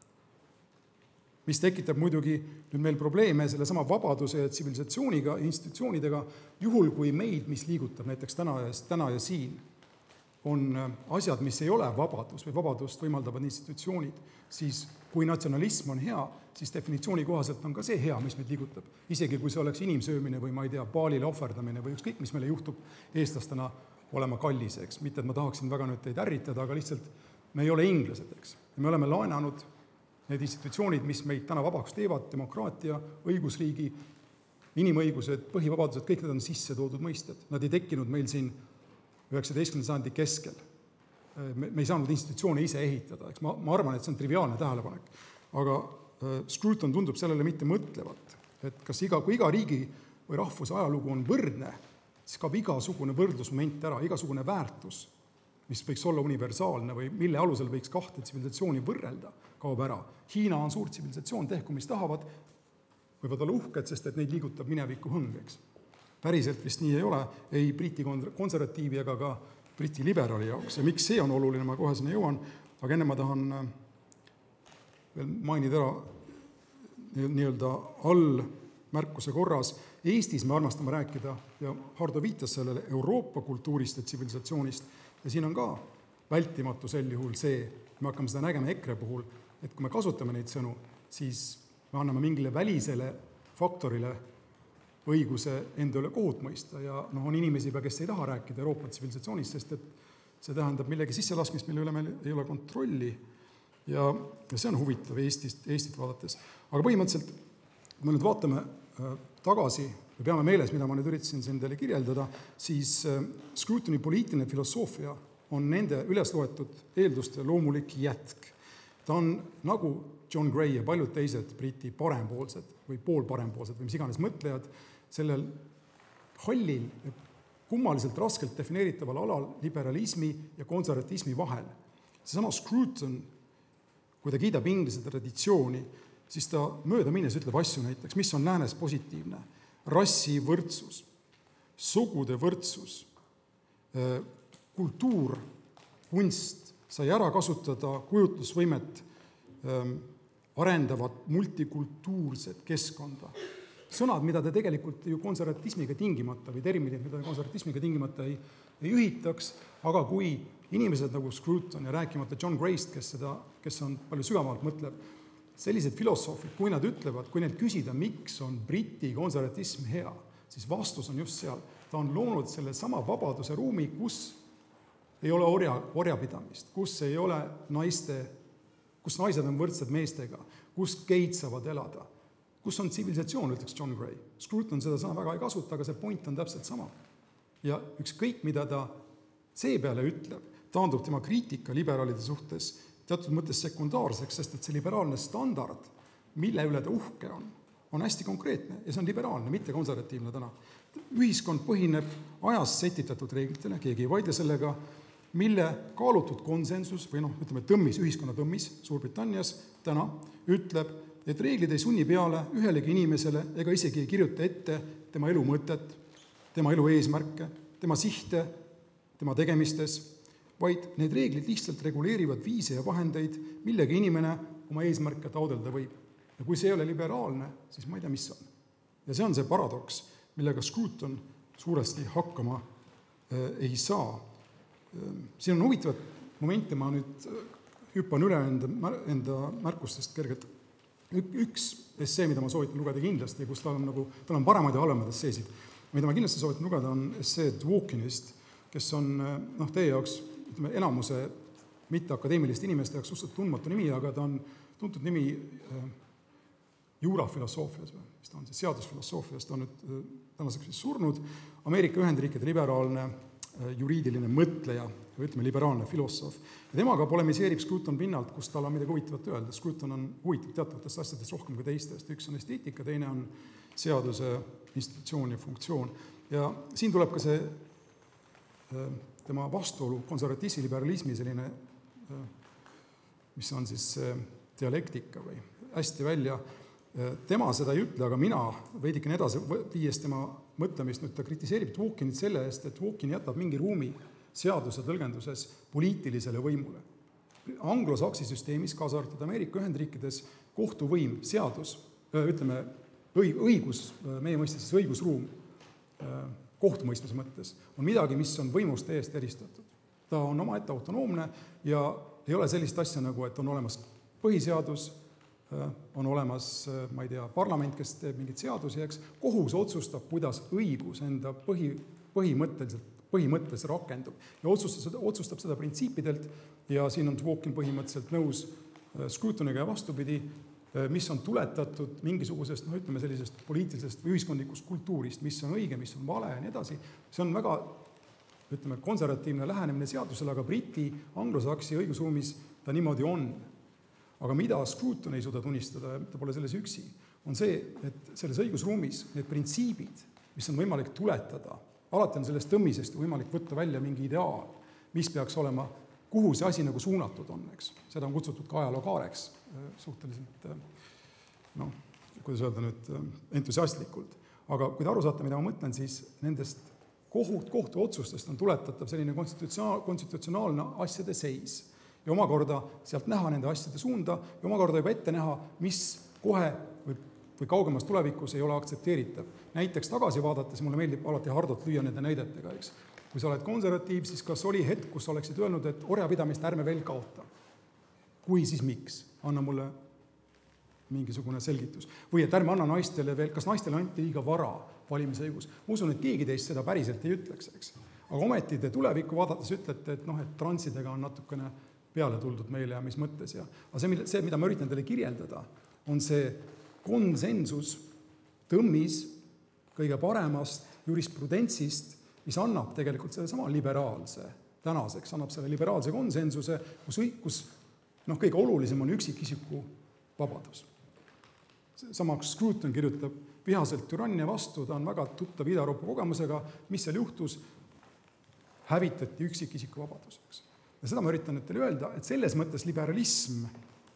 Mis tekitab muidugi nüüd meil probleeme selle sama vabaduse ja tsivilisatsiooniga, institutsioonidega, juhul kui meid, mis liigutab näiteks täna ja, täna ja siin, on asjad, mis ei ole vabadus või vabadust võimaldavad institutsioonid, siis kui natsionalism on hea, siis definitsiooni kohaselt on ka see hea, mis meid liigutab. Isegi kui see oleks inimsöömine või ma ei tea, paalile ohverdamine või ükskõik, mis meile juhtub eestlastena olema kallis, eks. Mitte, et ma tahaksin väga nüüd teid ärritada, aga lihtsalt me ei ole inglased, eks. Ja me oleme laenanud need institutsioonid, mis meid täna vabaks teevad, demokraatia, õigusriigi, inimõigused, põhivabadused, kõik need on sisse toodud mõisted. Nad ei tekkinud meil siin üheksateistkümnenda sajandi keskel. Me, me ei saanud institutsioone ise ehitada, eks ma, ma arvan, et see on triviaalne tähelepanek. Aga äh, Scruton tundub sellele mitte mõtlevat, et kas iga, kui iga riigi või rahvuse ajalugu on võrdne, siis kaob igasugune võrdlusmoment ära, igasugune väärtus, mis võiks olla universaalne või mille alusel võiks kahte tsivilisatsiooni võrrelda, kaob ära. Hiina on suur tsivilisatsioon, tehku mis tahavad, võivad olla uhked, sest et neid liigutab mineviku hõngeks. Päriselt vist nii ei ole, ei Briti konservatiivi ega ka Briti liberaali jaoks. Ja miks see on oluline, ma kohe sinna jõuan, aga enne ma tahan veel mainida ära nii-öelda all märkuse korras. Eestis me armastame rääkida, ja Hardo viitas sellele Euroopa kultuurist ja tsivilisatsioonist, ja siin on ka vältimatu sel juhul see, me hakkame seda nägema EKRE puhul, et kui me kasutame neid sõnu, siis me anname mingile välisele faktorile õiguse enda üle kohut mõista ja noh, on inimesi, kes ei taha rääkida Euroopa tsivilisatsioonist, sest et see tähendab millegi sisselaskmist, mille üle meil ei ole kontrolli ja, ja see on huvitav Eestist, Eestit vaadates. Aga põhimõtteliselt, kui me nüüd vaatame tagasi, me peame meeles, mida ma nüüd üritasin siin teile kirjeldada, siis Scrutoni poliitiline filosoofia on nende üles loetud eelduste loomulik jätk. Ta on nagu John Gray ja paljud teised Briti parempoolsed või poolparempoolsed või mis iganes mõtlejad, sellel hallil ja kummaliselt raskelt defineeritaval alal liberalismi ja konservatismi vahel. Seesama Scruton, kui ta kiidab inglise traditsiooni, siis ta mööda minnes ütleb asju näiteks, mis on läänes positiivne. Rassi võrdsus, sugude võrdsus, kultuur, kunst, sai ära kasutada kujutlusvõimet arendavat multikultuurset keskkonda. Sõnad, mida te tegelikult ju konservatismiga tingimata või terminid, mida konservatismiga tingimata ei, ei ühitaks, aga kui inimesed nagu Scruton ja rääkimata John Grayst, kes, seda, kes on palju sügavamalt mõtleb, sellised filosoofid, kui nad ütlevad, kui need küsida, miks on Briti konservatism hea, siis vastus on just seal. Ta on loonud selle sama vabaduse ruumi, kus ei ole orja, orjapidamist, kus ei ole naiste, kus naised on võrdsed meestega, kus geid saavad elada, kus on tsivilisatsioon, ütleks John Gray. Scruton seda sõna väga ei kasuta, aga see point on täpselt sama. Ja ükskõik, mida ta seepeale ütleb, taandub tema kriitika liberaalide suhtes teatud mõttes sekundaarseks, sest et see liberaalne standard, mille üle ta uhke on, on hästi konkreetne ja see on liberaalne, mitte konservatiivne täna. Ühiskond põhineb ajas setitatud reeglitele, keegi ei vaidle sellega, mille kaalutud konsensus või noh, ütleme tõmmis, ühiskonna tõmmis Suurbritannias täna ütleb, et reeglid ei sunni peale ühelegi inimesele ega isegi ei kirjuta ette tema elu mõtet, tema elu eesmärke, tema sihte, tema tegemistes, vaid need reeglid lihtsalt reguleerivad viise ja vahendeid, millega inimene oma eesmärke taodelda võib. Ja kui see ei ole liberaalne, siis ma ei tea, mis on. Ja see on see paradoks, millega Scruton suuresti hakkama äh, ei saa. Siin on huvitavad momente, ma nüüd hüppan üle enda, enda märkustest kergelt. Üks essee, mida ma soovitan lugeda kindlasti, kus tal on, nagu, tal on paremad ja halvemad esseesid. Mida ma kindlasti soovitan lugeda on essee Dworkinist, kes on noh, teie jaoks ütleme, enamuse mitteakadeemiliste inimeste jaoks suhteliselt tundmatu nimi, aga ta on tuntud nimi äh, juurafilosoofias, mis ta on siis seadusfilosoofias, ta on nüüd äh, tänaseks surnud, Ameerika Ühendriikide liberaalne juriidiline mõtleja, või ütleme liberaalne filosoof. Ja temaga polemiseerib Scruton pinnalt, kus tal on midagi huvitavat öelda. Scruton on huvitav teatavatest asjadest rohkem kui teistest. Üks on esteetika, teine on seaduse institutsioon ja funktsioon. Ja siin tuleb ka see tema vastuolu konservatiivse liberalismi selline, mis on siis dialektika või hästi välja. Tema seda ei ütle, aga mina veidikene edasi viies tema mõtlemist, nüüd ta kritiseerib Dworkinit selle eest, et Dworkin jätab mingi ruumi seaduse tõlgenduses poliitilisele võimule. Anglosaksi süsteemis, kaasa arvatud Ameerika Ühendriikides, kohtuvõim, seadus, ütleme, õigus, meie mõistes õigusruum kohtumõistmise mõttes, on midagi, mis on võimust eest eristatud. ta on omaette autonoomne ja ei ole sellist asja nagu, et on olemas põhiseadus, on olemas, ma ei tea, parlament, kes teeb mingeid seadusi, eks, kohus otsustab, kuidas õigus enda põhi, põhimõtteliselt, põhimõtteliselt rakendub ja otsustab, otsustab seda printsiipidelt ja siin on Dworkin põhimõtteliselt nõus Scrutoniga ja vastupidi, mis on tuletatud mingisugusest, noh ütleme sellisest poliitilisest või ühiskondlikust kultuurist, mis on õige, mis on vale ja nii edasi. See on väga, ütleme, konservatiivne lähenemine seadusele, aga Briti anglosaksi õigusruumis ta niimoodi on. Aga mida Scruton ei suuda tunnistada, ja ta pole selles üksi, on see, et selles õigusruumis need printsiibid, mis on võimalik tuletada, alati on sellest tõmmisest võimalik võtta välja mingi ideaal, mis peaks olema, kuhu see asi nagu suunatud on, eks. Seda on kutsutud ka ajalookaareks suhteliselt, noh, kuidas öelda nüüd, entusiastlikult. Aga kui te aru saate, mida ma mõtlen, siis nendest kohut, kohtu otsustest on tuletatav selline konstitutsionaalne asjade seis. Ja omakorda sealt näha nende asjade suunda ja omakorda juba ette näha, mis kohe või, või kaugemas tulevikus ei ole aktsepteeritav. Näiteks tagasi vaadates, mulle meeldib alati Hardot lüüa nende näidetega, eks. Kui sa oled konservatiiv, siis kas oli hetk, kus oleksid öelnud, et orjapidamist ärme veel kaota? Kui, siis miks? Anna mulle mingisugune selgitus. Või et ärme anna naistele veel, kas naistele anti liiga vara valimisõigus? Ma usun, et keegi teist seda päriselt ei ütleks, eks. Aga ometi te tulevikku vaadates ütlete, et noh, et transidega on natukene peale tuldud meile ja mis mõttes. Ja. Aga see, see, mida ma üritan teile kirjeldada, on see konsensus tõmmis kõige paremast jurisprudentsist, mis annab tegelikult selle sama liberaalse tänaseks, annab selle liberaalse konsensuse, kus, kus noh, kõige olulisem on üksikisiku vabadus. Sama Scruton kirjutab vihaselt türannia vastu, ta on väga tuttav Ida-Euroopa kogemusega, mis seal juhtus, hävitati üksikisiku vabaduseks. Ja seda ma üritan teile öelda, et selles mõttes liberalism,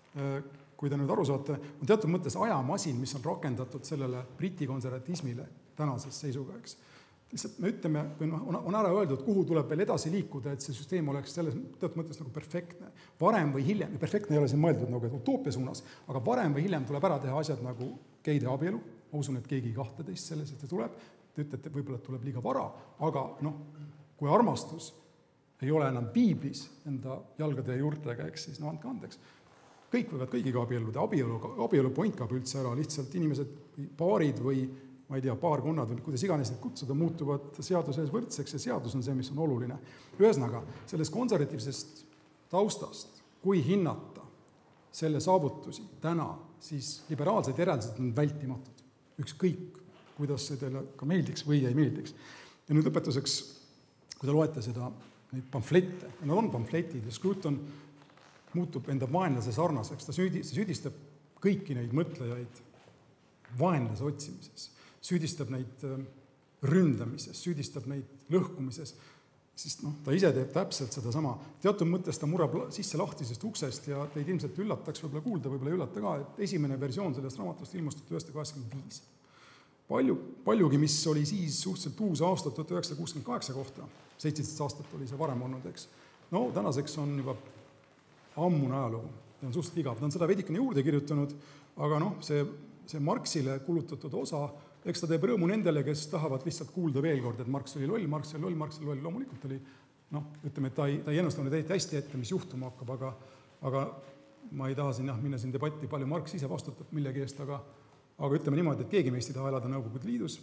kui te nüüd aru saate, on teatud mõttes ajamasin, mis on rakendatud sellele briti konservatismile tänases seisuga, eks. Lihtsalt me ütleme, või on, on ära öeldud, kuhu tuleb veel edasi liikuda, et see süsteem oleks selles teatud mõttes nagu perfektne. Varem või hiljem, ja perfektne ei ole siin mõeldud nagu utoopia suunas, aga varem või hiljem tuleb ära teha asjad nagu geide abielu. Ma usun, et keegi kahteteist selles, et see tuleb. Te ütlete, võib-olla tuleb liiga vara, aga noh, kui armastus ei ole enam piiblis enda jalgade ja juurtega, eks siis no andke andeks. Kõik võivad kõigiga abielluda, abielu, abielu point kaab üldse ära, lihtsalt inimesed, paarid või ma ei tea, paarkonnad või kuidas iganes neid kutsuda, muutuvad seaduse ees võrdseks ja seadus on see, mis on oluline. Ühesõnaga, sellest konservatiivsest taustast, kui hinnata selle saavutusi täna, siis liberaalsed järeldused on vältimatud. Ükskõik, kuidas see teile ka meeldiks või ei meeldiks. Ja nüüd lõpetuseks, kui te loete seda neid pamflette, nad on pamfletid ja Scruton muutub enda vaenlase sarnaseks, ta süüdistab kõiki neid mõtlejaid vaenlase otsimises, süüdistab neid ründamises, süüdistab neid lõhkumises, sest noh, ta ise teeb täpselt seda sama. Teatud mõttes ta murrab sisse lahtisest uksest ja teid ilmselt üllataks, võib-olla kuulda, võib-olla ei üllata ka, et esimene versioon sellest raamatust ilmus tuhat üheksasada kaheksakümmend viis. Palju, paljugi, mis oli siis suhteliselt uus aastat tuhat üheksasada kuuskümmend kaheksa kohta, seitseteist aastat oli see varem olnud, eks. No tänaseks on juba ammune ajalugu, ta on suhteliselt igav, ta on seda veidikene juurde kirjutanud, aga noh, see, see Marxile kulutatud osa, eks ta teeb rõõmu nendele, kes tahavad lihtsalt kuulda veel kord, et Marx oli loll, Marx oli loll, Marx oli loll, loomulikult oli, noh, ütleme, et ta ei, ta ei ennustanud hästi ette, mis juhtuma hakkab, aga, aga ma ei taha siin jah, minna siin debatti, palju Marx ise vastutab millegi eest, aga, aga ütleme niimoodi, et keegi meist ei taha elada Nõukogude Liidus.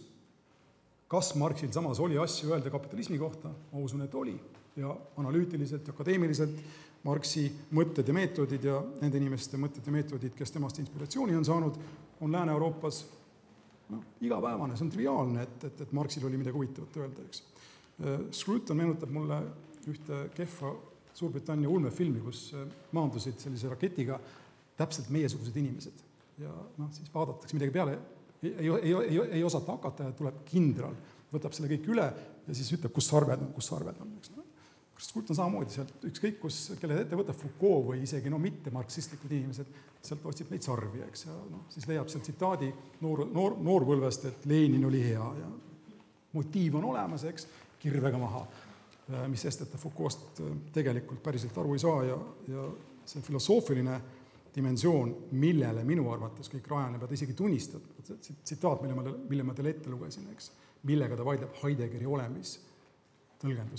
Kas Marxil samas oli asju öelda kapitalismi kohta? Ma usun, et oli. Ja analüütiliselt ja akadeemiliselt Marxi mõtted ja meetodid ja nende inimeste mõtted ja meetodid, kes temast inspiratsiooni on saanud, on Lääne-Euroopas no, igapäevane, see on triviaalne, et, et, et Marxil oli midagi huvitavat öelda, eks. Scruton meenutab mulle ühte kehva Suurbritannia ulmefilmi, kus maandusid sellise raketiga täpselt meiesugused inimesed. Ja noh, siis vaadatakse midagi peale, ei, ei, ei, ei, ei osata hakata ja tuleb kindral, võtab selle kõik üle ja siis ütleb, kus sarved on, kus sarved on, eks. Scruton samamoodi sealt, ükskõik kus, kelle ette võtab Foucault või isegi no mitte marksistlikud inimesed, sealt otsib neid sarvi, eks, ja noh, siis leiab sealt tsitaadi noor, noor, noorpõlvest, et Lenin oli hea ja motiiv on olemas, eks, kirvega maha, mis sest, et Foucault'st tegelikult päriselt aru ei saa ja, ja see filosoofiline dimensioon, millele minu arvates kõik rajaneb, ja ta isegi tunnistab, tsitaat, mille ma, mille ma teile ette lugesin, eks, millega ta vaidleb Heideggeri olemis tõlgendusega.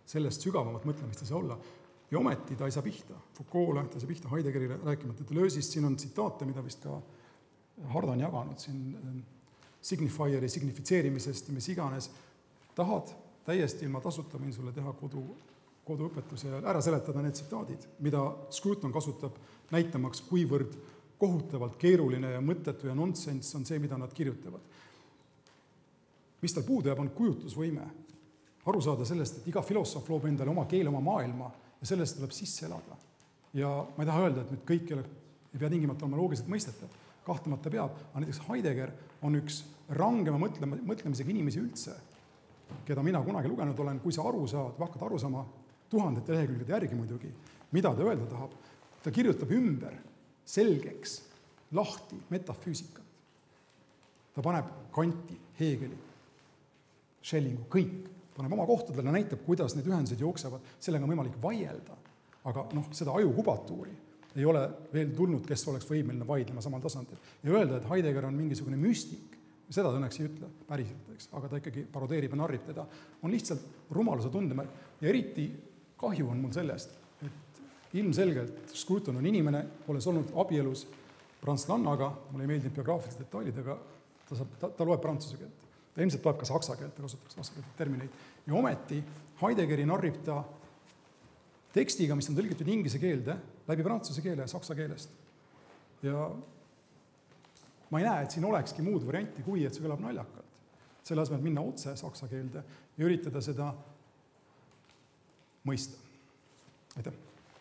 sellest sügavamat mõtlemist ei saa olla. Ja ometi ta ei saa pihta Foucault'le, ta ei saa pihta Heideggerile, rääkimata Deleuze'ist, siin on tsitaate, mida vist ka Hardo on jaganud siin signifieri, signifitseerimisest ja mis iganes. Tahad täiesti ilma tasuta võin sulle teha kodu, koduõpetuse ja ära seletada need tsitaadid, mida Scruton kasutab näitamaks, kuivõrd kohutavalt keeruline ja mõttetu ja nonsense on see, mida nad kirjutavad. Mis tal puudu jääb, on kujutlusvõime. Aru saada sellest, et iga filosoof loob endale oma keele, oma maailma ja sellest tuleb sisse elada. Ja ma ei taha öelda, et nüüd kõik ei, ole, ei pea tingimata olema loogiliselt mõistetav. Kahtamata peab, aga näiteks Heidegger on üks rangema mõtlema, mõtlemisega inimesi üldse, keda mina kunagi lugenud olen, kui sa aru saad, või hakkad aru saama tuhandete lehekülgede järgi muidugi, mida ta öelda tahab. Ta kirjutab ümber selgeks lahti metafüüsikat. Ta paneb Kanti, Hegeli, Schellingu, kõik. Paneb oma kohtadele, näitab, kuidas need ühendused jooksevad. Sellega on võimalik vaielda, aga noh, seda ajukubatuuri ei ole veel tulnud, kes oleks võimeline vaidlema samal tasandil. Ja öelda, et Heidegger on mingisugune müstik, seda ta õnneks ei ütle päriselt, eks, aga ta ikkagi parodeerib ja narrib teda, on lihtsalt rumaluse tundemärk. Ja eriti kahju on mul sellest, et ilmselgelt Scruton on inimene, olles olnud abielus prantslannaga, mulle ei meeldinud biograafilised detailid, aga ta, saab, ta, ta loeb prantsuse keelt. Ta ilmselt loeb ka saksa keelt, ta kasutaks saksa keelt termineid. Ja ometi Heideggeri narrib ta tekstiga, mis on tõlgitud inglise keelde, läbi prantsuse keele ja saksa keelest. Ja ma ei näe, et siin olekski muud varianti, kui et see kõlab naljakalt. Selle asemel minna otse saksa keelde ja üritada seda mõista. Aitäh!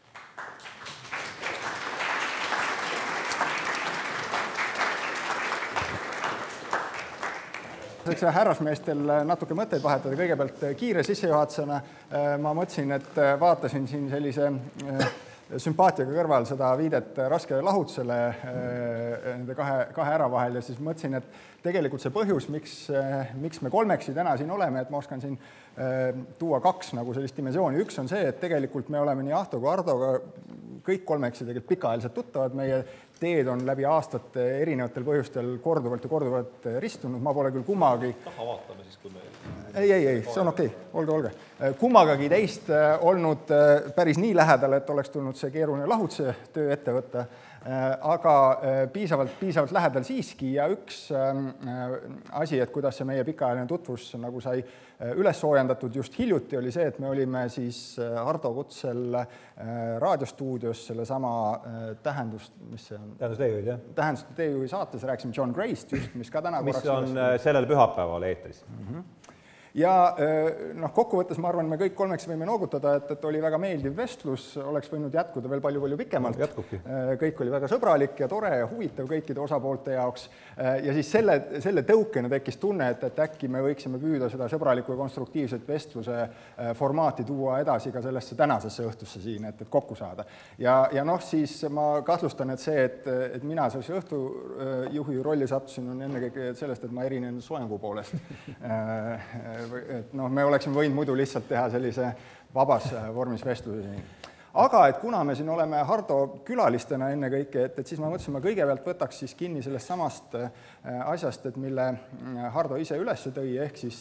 Selleks härrasmeestel natuke mõtteid vahetada. Kõigepealt kiire sissejuhatusena ma mõtlesin, et vaatasin siin sellise sümpaatiaga kõrval seda viidet raskele lahutusele nende kahe, kahe ära vahel ja siis mõtlesin, et tegelikult see põhjus, miks, miks me kolmeksi täna siin oleme, et ma oskan siin tuua kaks nagu sellist dimensiooni. Üks on see, et tegelikult me oleme nii Ahto kui Hardoga kõik kolmeksi tegelikult pikaajaliselt tuttavad. Meie teed on läbi aastate erinevatel põhjustel korduvalt ja korduvalt ristunud. Ma pole küll kummagi... Taha vaatame siis, kui me... Ei, ei, ei, see on okei. Olge, olge. Kummagagi teist olnud päris nii lähedal, et oleks tulnud see keeruline lahutuse töö ette võtta, aga piisavalt, piisavalt lähedal siiski ja üks asi, et kuidas see meie pikaajaline tutvus nagu sai üles soojendatud just hiljuti, oli see, et me olime siis Hardo kutsel raadiostuudios selle sama tähendust, mis see on? Tähendus teejuhid, jah? Tähendus teejuhi saates rääkisime John Gray'st just, mis ka täna mis korraks... Mis on sellel pühapäeval eetris. Mm-hmm. Ja noh, kokkuvõttes ma arvan, me kõik kolmeks võime noogutada, et, et oli väga meeldiv vestlus, oleks võinud jätkuda veel palju-palju pikemalt. Jätkubki. Kõik oli väga sõbralik ja tore ja huvitav kõikide osapoolte jaoks. Ja siis selle, selle tõukena tekkis tunne, et, et äkki me võiksime püüda seda sõbralikku ja konstruktiivset vestluse formaati tuua edasi ka sellesse tänasesse õhtusse siin, et, et kokku saada. Ja, ja noh, siis ma kahtlustan, et see, et, et mina sellise õhtujuhi rolli sattusin, on ennekõike sellest, et ma erinen soengu poolest. Et noh, me oleksime võinud muidu lihtsalt teha sellise vabas vormis vestluse siin. Aga et kuna me siin oleme Hardo külalistena ennekõike, et, et siis ma mõtlesin, ma kõigepealt võtaks siis kinni sellest samast asjast, et mille Hardo ise üles tõi, ehk siis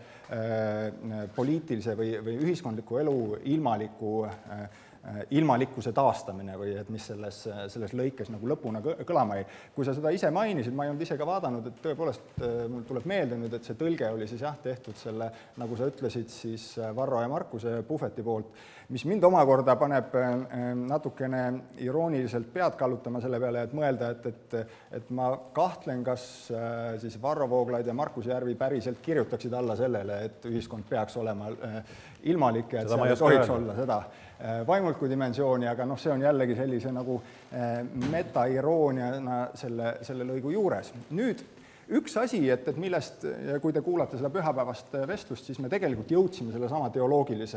poliitilise või, või ühiskondliku elu ilmaliku ilmalikkuse taastamine või et mis selles, selles lõikes nagu lõpuna kõlama ei. Kui sa seda ise mainisid, ma ei olnud ise ka vaadanud, et tõepoolest mul tuleb meelde nüüd, et see tõlge oli siis jah tehtud selle, nagu sa ütlesid, siis Varro ja Markuse Puhveti poolt, mis mind omakorda paneb natukene irooniliselt pead kallutama selle peale, et mõelda, et, et, et ma kahtlen, kas siis Varro Vooglaid ja Markus Järvi päriselt kirjutaksid alla sellele, et ühiskond peaks olema ilmalik ja et seal ei tohiks olla seda vaimulku dimensiooni, aga noh, see on jällegi sellise nagu metairooniana selle, selle lõigu juures. Nüüd üks asi, et, et millest, kui te kuulate seda pühapäevast vestlust, siis me tegelikult jõudsime selle sama teoloogilise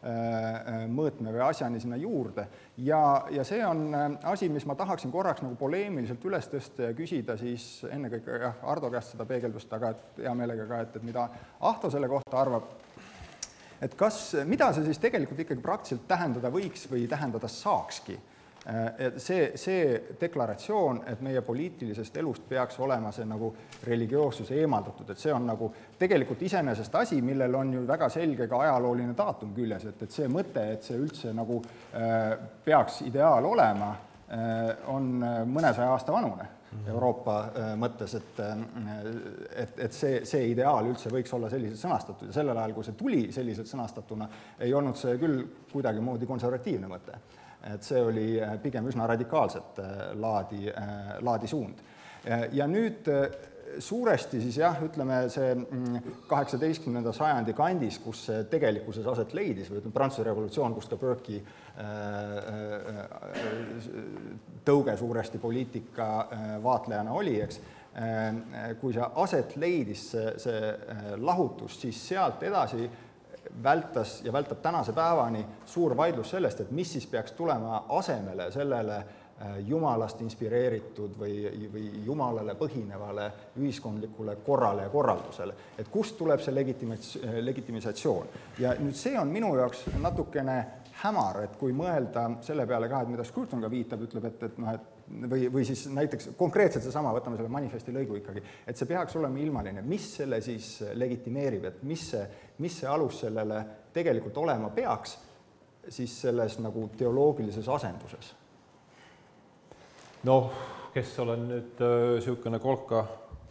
mõõtme või asjani sinna juurde. Ja, ja see on asi, mis ma tahaksin korraks nagu poleemiliselt üles tõsta ja küsida siis ennekõike jah, Hardo käest seda peegeldust, aga et hea meelega ka, et, et mida Ahto selle kohta arvab. Et kas, mida see siis tegelikult ikkagi praktiliselt tähendada võiks või tähendada saakski, Et see, see deklaratsioon, et meie poliitilisest elust peaks olema see nagu religioossuse eemaldatud, et see on nagu tegelikult iseenesest asi, millel on ju väga selge ka ajalooline daatum küljes, et, et see mõte, et see üldse nagu äh, peaks ideaal olema, äh, on mõnesaja aasta vanune Euroopa äh, mõttes, et, et, et see, see ideaal üldse võiks olla selliselt sõnastatud ja sellel ajal, kui see tuli selliselt sõnastatuna, ei olnud see küll kuidagimoodi konservatiivne mõte. Et see oli pigem üsna radikaalset laadi, laadi suund. Ja nüüd suuresti siis jah, ütleme see kaheksateistkümnenda sajandi kandis, kus see tegelikkuses aset leidis, või ütleme Prantsuse revolutsioon, kus ka Burke'i tõuge suuresti poliitika vaatlejana oli, eks, kui see aset leidis see, see lahutus, siis sealt edasi vältas ja vältab tänase päevani suur vaidlus sellest, et mis siis peaks tulema asemele sellele jumalast inspireeritud või, või jumalale põhinevale ühiskondlikule korrale ja korraldusele. Et kust tuleb see legitimisatsioon? Ja nüüd see on minu jaoks natukene hämar, et kui mõelda selle peale ka, et mida Scruton ka viitab, ütleb, et, et, noh, et või, või siis näiteks konkreetselt seesama, võtame selle manifesti lõigu ikkagi, et see peaks olema ilmaline, mis selle siis legitimeerib, et mis see, mis see alus sellele tegelikult olema peaks siis selles nagu teoloogilises asenduses? Noh, kes olen nüüd niisugune kolka,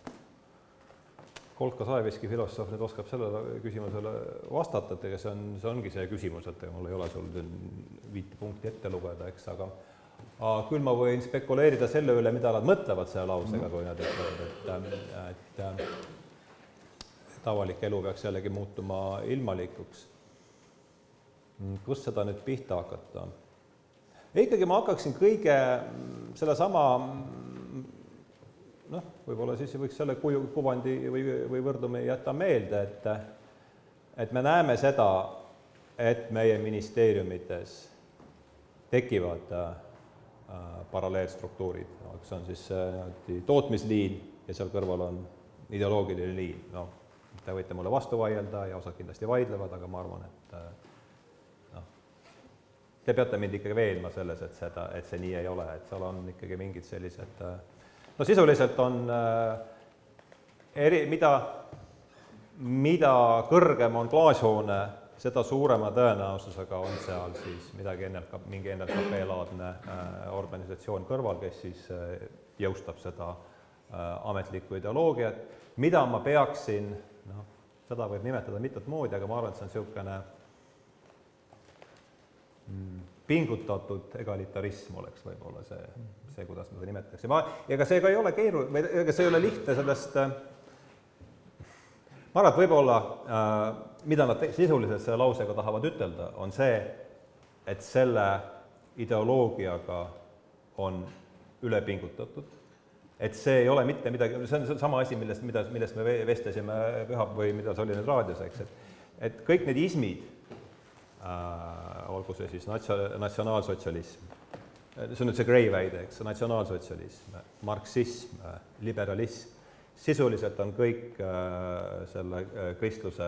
kolka saeviski filosoof, nüüd oskab sellele küsimusele vastata, et ega see, on, see ongi see küsimus, et mul ei ole sul viite punkti ette lugeda, eks, aga Aga küll ma võin spekuleerida selle üle, mida nad mõtlevad selle lausega, kui nad ütlevad, et, et, et avalik elu peaks jällegi muutuma ilmalikuks. Kus seda nüüd pihta hakata? Ja ikkagi ma hakkaksin kõige selle sama, noh, võib-olla siis võiks selle kuju, kuvandi või, või võrdumi jätta meelde, et, et me näeme seda, et meie ministeeriumites tekivad paralleelstruktuurid, see on siis tootmisliin ja seal kõrval on ideoloogiline liin. No, te võite mulle vastu vaielda ja osad kindlasti vaidlevad, aga ma arvan, et no, te peate mind ikkagi veenma selles, et, seda, et see nii ei ole, et seal on ikkagi mingid sellised, no sisuliselt on eri, mida, mida kõrgem on klaashoone, seda suurema tõenäosusega on seal siis midagi N L K, mingi N L K P-laadne organisatsioon kõrval, kes siis jõustab seda ametlikku ideoloogiat. Mida ma peaksin, noh, seda võib nimetada mitut moodi, aga ma arvan, et see on niisugune pingutatud egalitarism oleks võib-olla see, see, kuidas ma seda nimetaks. Ja ega see ka ei ole keeru, või ega see ei ole lihtne sellest, ma arvan, et võib-olla mida nad sisuliselt selle lausega tahavad ütelda, on see, et selle ideoloogiaga on ülepingutatud, et see ei ole mitte midagi, see on sama asi, millest, mida, millest me vestlesime püha või mida see oli nüüd raadios, eks, et, et kõik need ismid, äh, olgu see siis natsio, natsionaalsotsialism, see on nüüd see Gray väide, eks, natsionaalsotsialism, marksism, liberalism, sisuliselt on kõik äh, selle äh, kristluse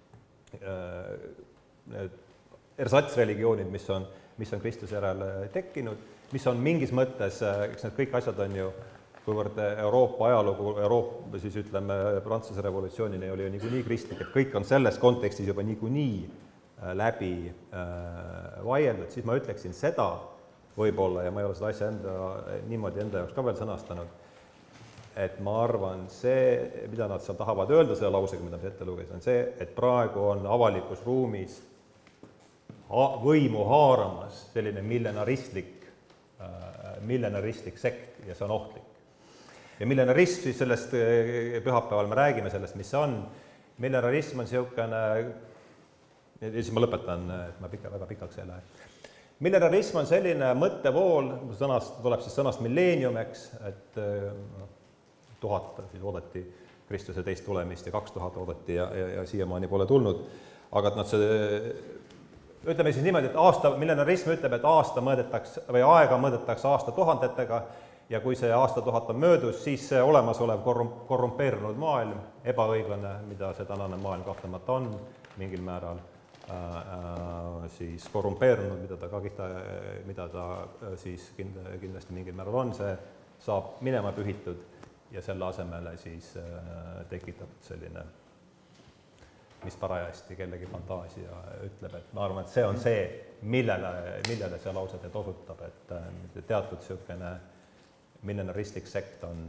need ersatsreligioonid, mis on, mis on kristluse järel tekkinud, mis on mingis mõttes, eks need kõik asjad on ju, kuivõrd Euroopa ajalugu, Euroopa, siis ütleme, Prantsuse revolutsioonini oli ju niikuinii kristlik, et kõik on selles kontekstis juba niikuinii läbi vaieldud, siis ma ütleksin seda võib-olla, ja ma ei ole seda asja enda, niimoodi enda jaoks ka veel sõnastanud, et ma arvan, see, mida nad seal tahavad öelda selle lausega, mida ma ette lugesin, on see, et praegu on avalikus ruumis võimu haaramas selline millenaristlik, millenaristlik sekt ja see on ohtlik. Ja millenarism, siis sellest pühapäeval me räägime sellest, mis see on. Millenarism on niisugune, ja siis ma lõpetan, et ma pika, väga pikaks ei lähe. Millenarism on selline mõttevool, sõnast, tuleb siis sõnast milleenium, eks, et tuhat siis oodati Kristuse teist tulemist ja kaks tuhat oodati ja, ja, ja siiamaani pole tulnud. Aga et nad see, ütleme siis niimoodi, et aasta, millenarism ütleb, et aasta mõõdetakse või aega mõõdetakse aasta tuhandetega ja kui see aasta tuhat on möödus, siis see olemasolev korrumpeerunud maailm, ebaõiglane, mida see tänane maailm kahtlemata on mingil määral, siis korrumpeerunud, mida ta ka kihta, mida ta siis kindlasti mingil määral on, see saab minema pühitud ja selle asemele siis tekitatud selline, mis parajasti kellegi fantaasia ütleb, et ma arvan, et see on see, millele, millele see lause teed osutab, et teatud niisugune milline ristlik sekt on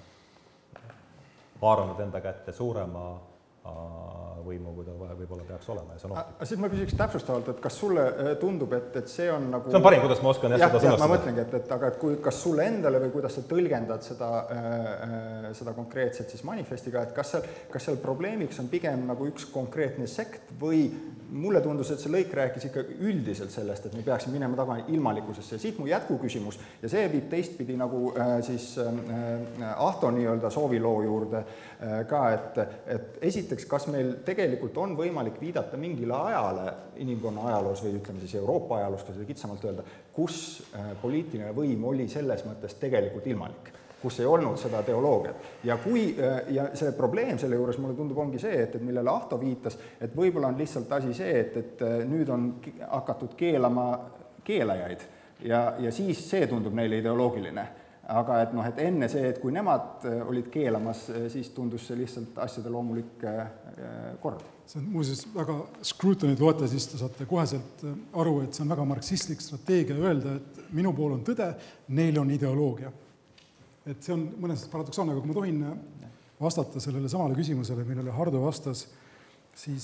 haaranud enda kätte suurema võimu, kui ta võib-olla peaks olema ja see on ohtlik. Siis ma küsiks täpsustavalt, et kas sulle tundub, et, et see on nagu... See on parim, kuidas ma oskan jah, seda sõnastada. Ma mõtlengi, et, et aga et kui, kas sulle endale või kuidas sa tõlgendad seda, äh, seda konkreetset siis manifestiga, et kas seal, kas seal probleemiks on pigem nagu üks konkreetne sekt või mulle tundus, et see lõik rääkis ikka üldiselt sellest, et me peaksime minema taga ilmalikkusesse ja siit mu jätkuküsimus ja see viib teistpidi nagu äh, siis äh, Ahto nii-öelda sooviloo juurde äh, ka, et, et esiteks, kas meil tegelikult on võimalik viidata mingile ajale inimkonna ajaloos või ütleme siis Euroopa ajaloos, ka seda kitsamalt öelda, kus äh, poliitiline võim oli selles mõttes tegelikult ilmalik, kus ei olnud seda teoloogiat. Ja, kui, ja see probleem selle juures mulle tundub ongi see, et, et millele Ahto viitas, et võib-olla on lihtsalt asi see, et, et nüüd on hakatud keelama keelajaid ja, ja siis see tundub neile ideoloogiline. Aga et, noh, et enne see, et kui nemad olid keelamas, siis tundus see lihtsalt asjade loomulik kord. See on muuseas väga Scrutonit loete, siis te saate koheselt aru, et see on väga marksistlik strateegia öelda, et minu pool on tõde, neil on ideoloogia. Et see on mõnes paradoksaalne, aga kui ma tohin vastata sellele samale küsimusele, millele Hardo vastas, siis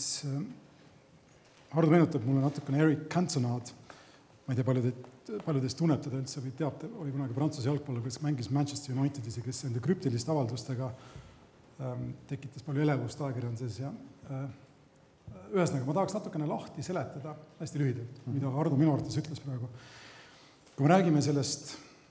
Hardo meenutab mulle natukene Eric Cantonaad. Ma ei tea, palju teid, palju teist tunneb teda üldse või teab, oli kunagi Prantsuse jalgpallur, kes mängis Manchester Unitedis ja kes enda krüptiliste avaldustega ähm, tekitas palju elevust ajakirjanduses ja äh, ühesõnaga ma tahaks natukene lahti seletada hästi lühidalt, mida Hardo minu arvates ütles praegu. Kui me räägime sellest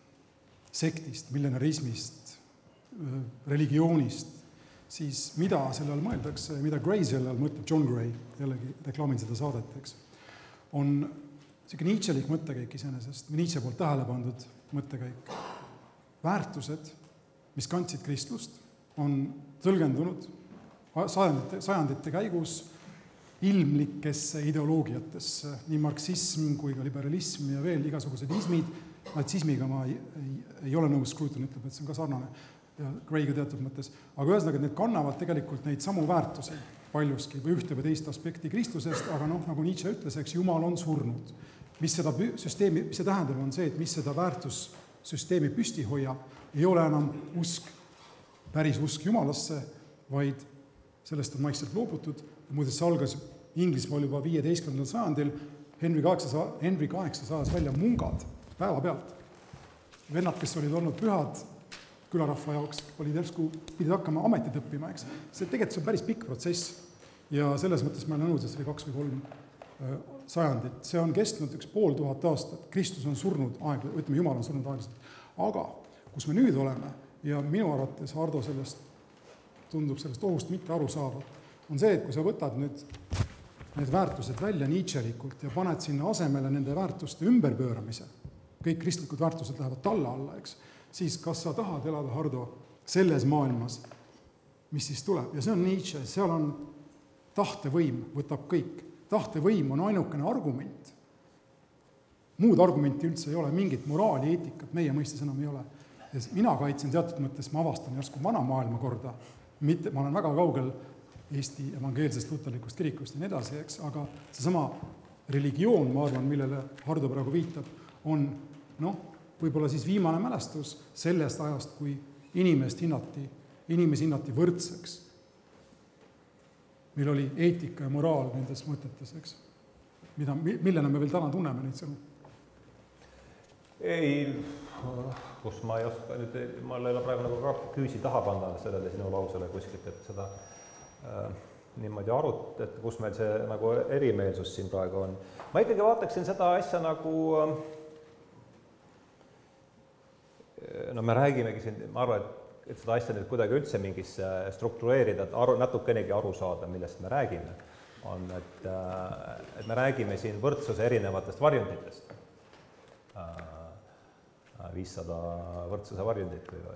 sektist, millenarismist, religioonist, siis mida selle all mõeldakse, mida Gray selle all mõtleb, John Gray, jällegi reklaamin seda saadet, eks, on selline Nietzschelik mõttekäik iseenesest, Nietzsche poolt tähele pandud mõttekäik. Väärtused, mis kandsid kristlust, on tõlgendunud sajandite, sajandite käigus ilmlikesse ideoloogiatesse, nii marksism kui ka liberalism ja veel igasugused ismid. Natsismiga ma ei, ei, ei ole nõus, Scruton ütleb, et see on ka sarnane ja Grayga teatud mõttes, aga ühesõnaga, et need kannavad tegelikult neid samu väärtusi paljuski või ühte või teist aspekti Kristusest, aga noh, nagu Nietzsche ütles, eks Jumal on surnud. Mis seda süsteemi, mis see tähendab, on see, et mis seda väärtussüsteemi püsti hoiab, ei ole enam usk, päris usk Jumalasse, vaid sellest on maikselt loobutud. Muudes see algas Inglismaal juba viieteistkümnendal sajandil, Henry kaheksa, Henry kaheksa saas välja mungad päeva pealt. Vennad, kes olid olnud pühad külarahva jaoks, olid järsku, pidid hakkama ametit õppima, eks. See tegelikult on päris pikk protsess ja selles mõttes ma olen nõus, et see oli kaks või kolm äh, sajandit. See on kestnud üks pool tuhat aastat. Kristus on surnud aeg, ütleme, Jumal on surnud aeglaselt. Aga kus me nüüd oleme ja minu arvates Hardo sellest tundub sellest ohust mitte aru saavad, on see, et kui sa võtad nüüd need väärtused välja Nietzschelikult ja paned sinna asemele nende väärtuste ümberpööramise, kõik kristlikud väärtused lähevad talle alla, eks, siis kas sa tahad elada, Hardo, selles maailmas, mis siis tuleb? Ja see on Nietzsche, seal on tahtevõim, võtab kõik. Tahtevõim on ainukene argument. Muud argumenti üldse ei ole, mingit moraali, eetikat meie mõistes enam ei ole. Ja mina kaitsen teatud mõttes, ma avastan järsku vana maailma korda. Mitte, ma olen väga kaugel Eesti evangeelsest luterlikust kirikust ja nii edasi, eks, aga seesama religioon, ma arvan, millele Hardo praegu viitab, on noh, võib-olla siis viimane mälestus sellest ajast, kui inimest hinnati, inimesi hinnati võrdseks. Meil oli eetika ja moraal nendes mõtetes, eks, mida, millena me veel täna tunneme neid sõnu. Ei, kus ma ei oska nüüd, ma ei ole praegu nagu küüsi taha panna sellele sinu lausele kuskilt, et seda äh, niimoodi arut, et kus meil see nagu erimeelsus siin praegu on. Ma ikkagi vaataksin seda asja nagu äh, no me räägimegi siin, ma arvan, et, et seda asja nüüd kuidagi üldse mingis struktureerida, et aru, natukenegi aru saada, millest me räägime, on, et, et me räägime siin võrdsuse erinevatest varjunditest. viissada võrdsuse varjundit või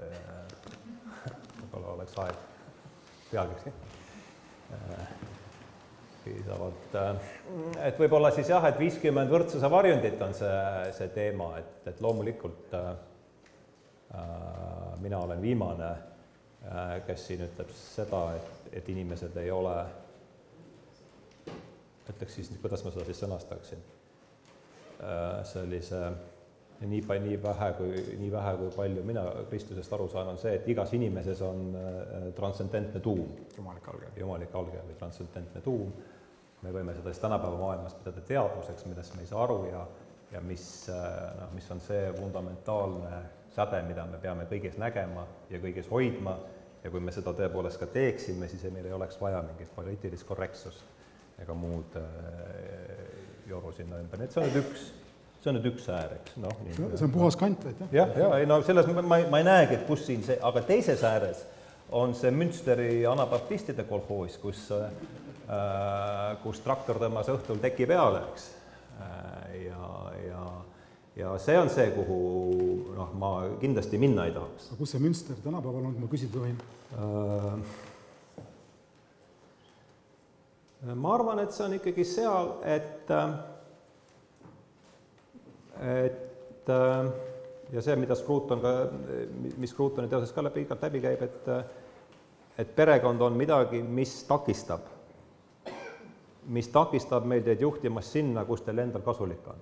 võib-olla oleks aeg pealgiks. piisavalt. Et võib-olla siis jah, et viiskümmend võrdsuse varjundit on see, see teema, et, et loomulikult äh, mina olen viimane, äh, kes siin ütleb seda, et, et inimesed ei ole, ütleks siis, kuidas ma seda siis sõnastaksin, äh, sellise nii, nii, vähe kui, nii vähe kui palju mina Kristusest aru saan, on see, et igas inimeses on äh, transcendentne tuum. Jumalik alge. Jumalik alge või transcendentne tuum. Me võime seda siis tänapäeva maailmas pidada teadvuseks, millest me ei saa aru ja, ja mis, no, mis on see fundamentaalne säde, mida me peame kõiges nägema ja kõiges hoidma ja kui me seda tõepoolest ka teeksime, siis meil ei oleks vaja mingit poliitilist korrektsust ega muud äh, joru sinna ümber. Nii et see on nüüd üks, see on nüüd üks äär, eks. No, nii, see on puhas kant, et jah? Jah, ja, no selles ma, ma, ma ei näegi, et kus siin see, aga teises ääres on see Münsteri anabaptistide kolhoos, kus kus traktor tõmbas õhtul teki peale, eks. Ja, ja, ja see on see, kuhu noh, ma kindlasti minna ei tahaks. Aga kus see Münster tänapäeval on, kui ma küsida võin? Ma arvan, et see on ikkagi seal, et, et ja see, mida Scruton ka, mis Scrutoni teoses ka läbi, läbi käib, et, et perekond on midagi, mis takistab mis takistab meil teid juhtimast sinna, kus teil endal kasulik on.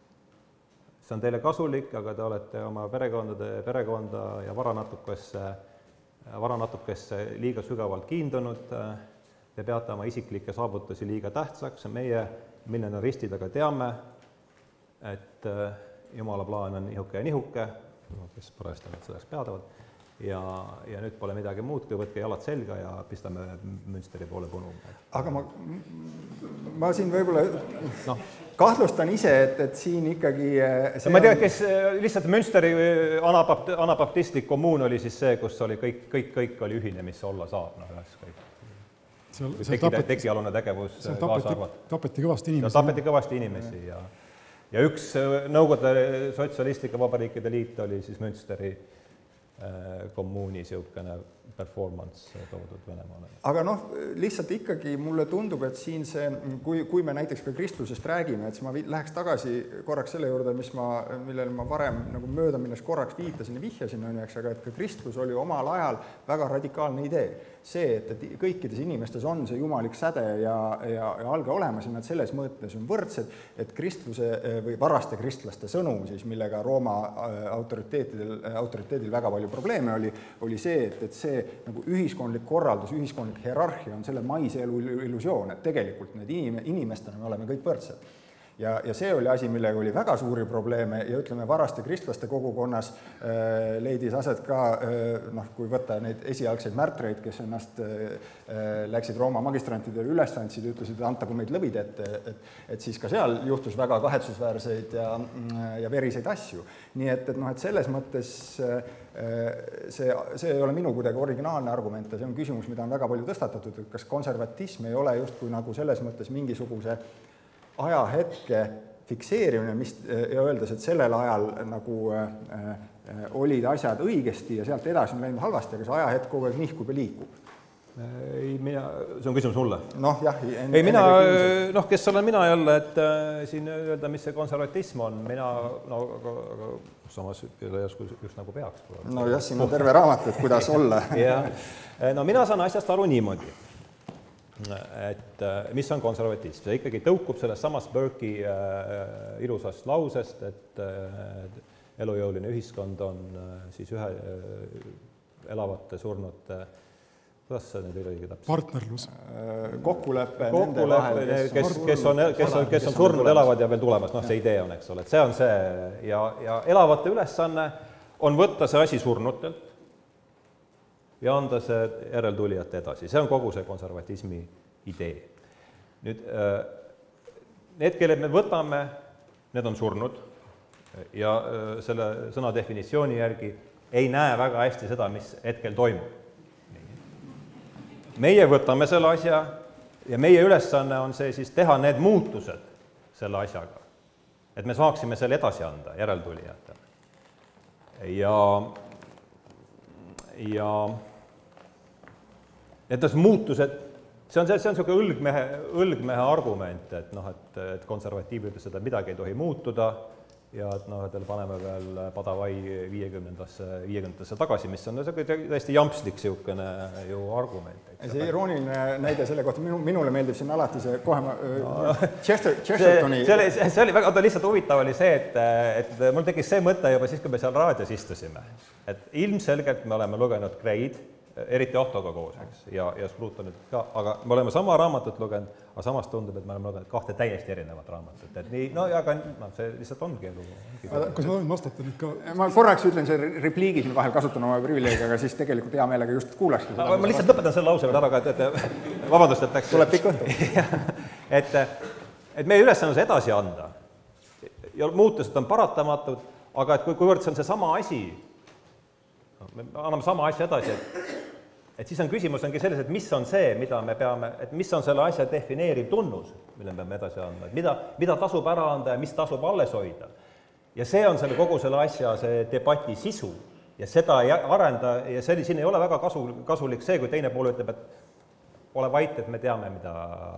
See on teile kasulik, aga te olete oma perekondade, perekonda ja varanatukesse, varanatukesse liiga sügavalt kiindunud, te peate oma isiklikke saavutusi liiga tähtsaks ja meie millenaristid aga teame, et Jumala plaan on nihuke ja nihuke, kes parajasti nad selleks peadavad, ja, ja nüüd pole midagi muud, kui võtke jalad selga ja pistame Münsteri poole punuma. Aga ma, ma siin võib-olla no. kahtlustan ise, et, et siin ikkagi... Ma ei tea, kes lihtsalt Münsteri anabapt, anabaptistlik kommuun oli siis see, kus oli kõik, kõik, kõik oli ühine, mis olla saab. No, kõik. Seal, seal teki, tapeti, tekialune tegevus kaasa arvata. Tapeti kõvasti inimesi. Tapeti kõvasti inimesi ja, ja üks Nõukogude sotsialistlike vabariikide liit oli siis Münsteri kommuuni siukene performance toodud Venemaale. Aga noh, lihtsalt ikkagi mulle tundub, et siin see, kui, kui me näiteks ka Kristusest räägime, et siis ma läheks tagasi korraks selle juurde, mis ma, millele ma varem nagu mööda minnes korraks viitasin ja vihjasin, aga et ka Kristus oli omal ajal väga radikaalne idee. See, et, et kõikides inimestes on see jumalik säde ja, ja, ja alge olemas ja nad selles mõttes on võrdsed, et kristluse või varaste kristlaste sõnum, siis, millega Rooma autoriteetidel, autoriteedil väga palju probleeme oli, oli see, et, et see nagu ühiskondlik korraldus, ühiskondlik hierarhia on selle maise elu illusioon, et tegelikult need inim, inimestena me oleme kõik võrdsed. Ja, ja see oli asi, millega oli väga suuri probleeme ja ütleme, varaste kristlaste kogukonnas äh, leidis aset ka, äh, noh, kui võtta neid esialgseid märtreid, kes ennast äh, läksid Rooma magistrantidele üles andsid, ütlesid, et antagu meid lõvid ette, et, et siis ka seal juhtus väga kahetsusväärseid ja, ja veriseid asju. Nii et, et, noh, et selles mõttes äh, see, see ei ole minu kuidagi originaalne argument ja see on küsimus, mida on väga palju tõstatatud, et kas konservatism ei ole justkui nagu selles mõttes mingisuguse ajahetke fikseerimine, mis ja öeldes, et sellel ajal nagu äh, olid asjad õigesti ja sealt edasi on läinud halvasti, aga see ajahetk kogu aeg nihkub ja liikub. Ei, mina, see on küsimus mulle. Noh, jah. En, ei, mina, noh, kes olen mina jälle, et äh, siin öelda, mis see konservatism on, mina, no, aga, aga samas just, just nagu peaks. No jah, siin on terve raamat, et kuidas olla. Ja, no mina saan asjast aru niimoodi. Et mis on konservatism? See ikkagi tõukub sellest samast Burke'i äh, ilusast lausest, et äh, elujõuline ühiskond on äh, siis ühe äh, elavate surnute, kuidas see nüüd õige täpselt? Partnerlus. Kokkulepe, Kokkulepe nende vahel, kes, kes, on, kes, on, kes on surnud, elavad ja veel tulemas, noh, see idee on, eks ole, et see on see ja, ja elavate ülesanne on võtta see asi surnutelt ja anda see järeltulijate edasi. See on kogu see konservatismi idee. Nüüd, need, kelle me võtame, need on surnud ja selle sõna definitsiooni järgi ei näe väga hästi seda, mis hetkel toimub. Meie võtame selle asja ja meie ülesanne on see siis teha need muutused selle asjaga, et me saaksime selle edasi anda järeltulijatele. Ja, ja Need muutused see on see, see on niisugune õlgmehe, õlgmehe argument, et noh, et, et konservatiiv ütles seda, midagi ei tohi muutuda ja et noh, et paneme veel Padavai viiekümnendasse, viiekümnendasse tagasi, mis on täiesti jampslik niisugune ju argument. See irooniline näide selle kohta, minu, minule meeldib siin alati see kohe ma, no, Chester, Chestertoni... See, see, oli, see oli väga, oota, lihtsalt huvitav oli see, et, et mul tekkis see mõte juba siis, kui me seal raadios istusime, et ilmselgelt me oleme lugenud Gray'd, eriti Ahtoga koos, eks, ja, ja Scrutonit ka, aga me oleme sama raamatut lugenud, aga samas tundub, et me oleme lugenud kahte täiesti erinevat raamatut, et nii, no ja aga no, see lihtsalt ongi elu. Kas ma võin vastata nüüd ka? Ma korraks ütlen see repliigi siin vahel kasutan oma privileegi, aga siis tegelikult hea meelega just kuulakski seda. Ma lihtsalt lõpetan selle lause veel ära ka, et, et vabandust, et läks... Tuleb pikk õhtu. et, et meie ülesanne on see edasi anda ja muutused on paratamatud, aga et kui, kuivõrd see on see sama asi, me anname sama asja edasi, et, et siis on küsimus ongi selles, et mis on see, mida me peame, et mis on selle asja defineeriv tunnus, mille me peame edasi andma, et mida, mida tasub ära anda ja mis tasub alles hoida. Ja see on selle kogu selle asja see debati sisu ja seda ei arenda ja see, siin ei ole väga kasu, kasulik see, kui teine pool ütleb, et ole vait, et me teame, mida,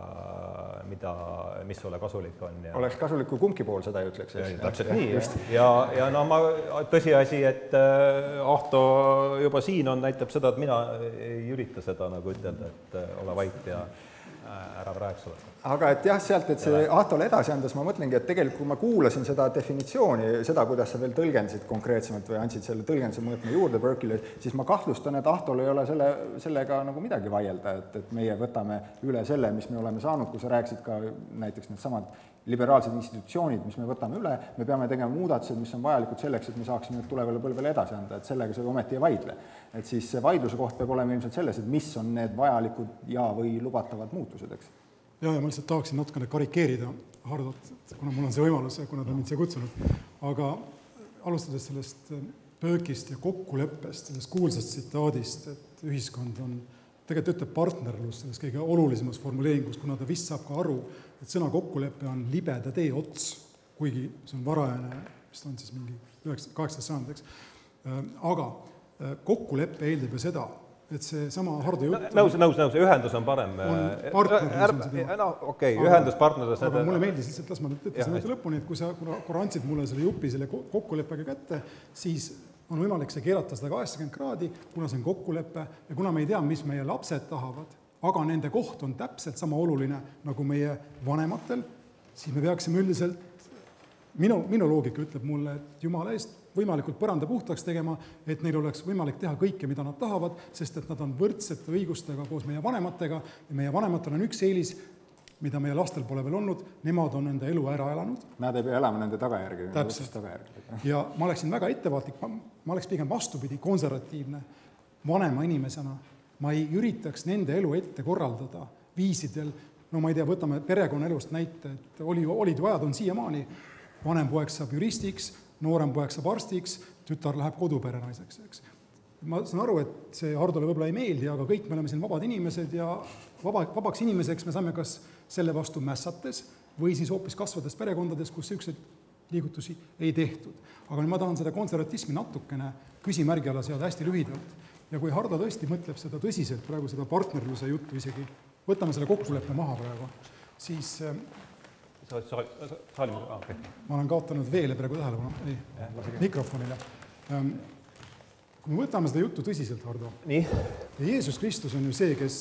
mida, mis sulle kasulik on. Ja... Oleks kasulik, kui kumbki pool seda ei ütleks. Ja, täpselt ja, nii. Ja, ja, ja no ma, tõsiasi, et äh, Ahto juba siin on, näitab seda, et mina ei ürita seda nagu ütelda, et äh, ole vait ja äh, ära praegu sulle. Aga et jah, sealt, et see Ahtole edasi andes ma mõtlengi, et tegelikult kui ma kuulasin seda definitsiooni, seda, kuidas sa veel tõlgendasid konkreetsemalt või andsid selle tõlgenduse mõõtme juurde Berkeley, siis ma kahtlustan, et Ahtol ei ole selle, sellega nagu midagi vaielda, et, et meie võtame üle selle, mis me oleme saanud, kui sa rääkisid ka näiteks need samad liberaalsed institutsioonid, mis me võtame üle, me peame tegema muudatused, mis on vajalikud selleks, et me saaksime tulevale põlvele edasi anda, et sellega see ometi ei vaidle. Et siis see vaidluse koht peab olema ilmselt selles, et mis on need vajalikud ja või lubatavad muutused, eks? Ja, ja ma lihtsalt tahaksin natukene karikeerida Hardot, kuna mul on see võimalus ja kuna ta mind siia kutsunud. Aga alustades sellest Burke'ist ja kokkuleppest, sellest kuulsast tsitaadist, et ühiskond on, tegelikult ütleb partnerlus selles kõige olulisemas formuleeringus, kuna ta vist saab ka aru, et sõna kokkulepe on libeda tee ots, kuigi see on varajane, vist on siis mingi kaheksateist sajandaks. Aga kokkuleppe eeldab ju seda, et see sama Hardo jutt... Nõus, nõus, nõus, ühendus on parem. On partnerlus on seda. No okei, okay, ühendus partnerlus... Aga mulle meeldis lihtsalt, las ma nüüd ütlesin mõte lõpuni, et kui sa korra andsid mulle selle jupi selle kokkuleppega kätte, siis on võimalik see keerata sada kaheksakümmend kraadi, kuna see on kokkuleppe ja kuna me ei tea, mis meie lapsed tahavad, aga nende koht on täpselt sama oluline nagu meie vanematel, siis me peaksime üldiselt, minu, minu loogika ütleb mulle, et jumala eest võimalikult põranda puhtaks tegema, et neil oleks võimalik teha kõike, mida nad tahavad, sest et nad on võrdsete õigustega koos meie vanematega ja meie vanematel on üks eelis, mida meie lastel pole veel olnud, nemad on enda elu ära elanud. Nad ei pea elama nende tagajärgi. Täpselt. Ja ma oleksin väga ettevaatlik, ma oleks pigem vastupidi konservatiivne vanema inimesena. Ma ei üritaks nende elu ette korraldada viisidel, no ma ei tea, võtame perekonna elust näite, et oli, olid ju ajad on siiamaani, vanem poeg saab juristiks, noorem poeg saab arstiks, tütar läheb koduperenaiseks, eks. Ma saan aru, et see Hardole võib-olla ei meeldi, aga kõik me oleme siin vabad inimesed ja vaba, vabaks inimeseks me saame kas selle vastu mässates või siis hoopis kasvades perekondades, kus ükseid liigutusi ei tehtud. Aga nüüd ma tahan seda konservatismi natukene küsimärgi alla seada hästi lühidalt. Ja kui Hardo tõesti mõtleb seda tõsiselt, praegu seda partnerluse juttu isegi, võtame selle kokkuleppe maha praegu, siis... Saali, saali, okay. Ma olen kaotanud veele praegu tähelepanu, ei, mikrofonile. Kui me võtame seda juttu tõsiselt, Hardo, nii? Ja Jeesus Kristus on ju see, kes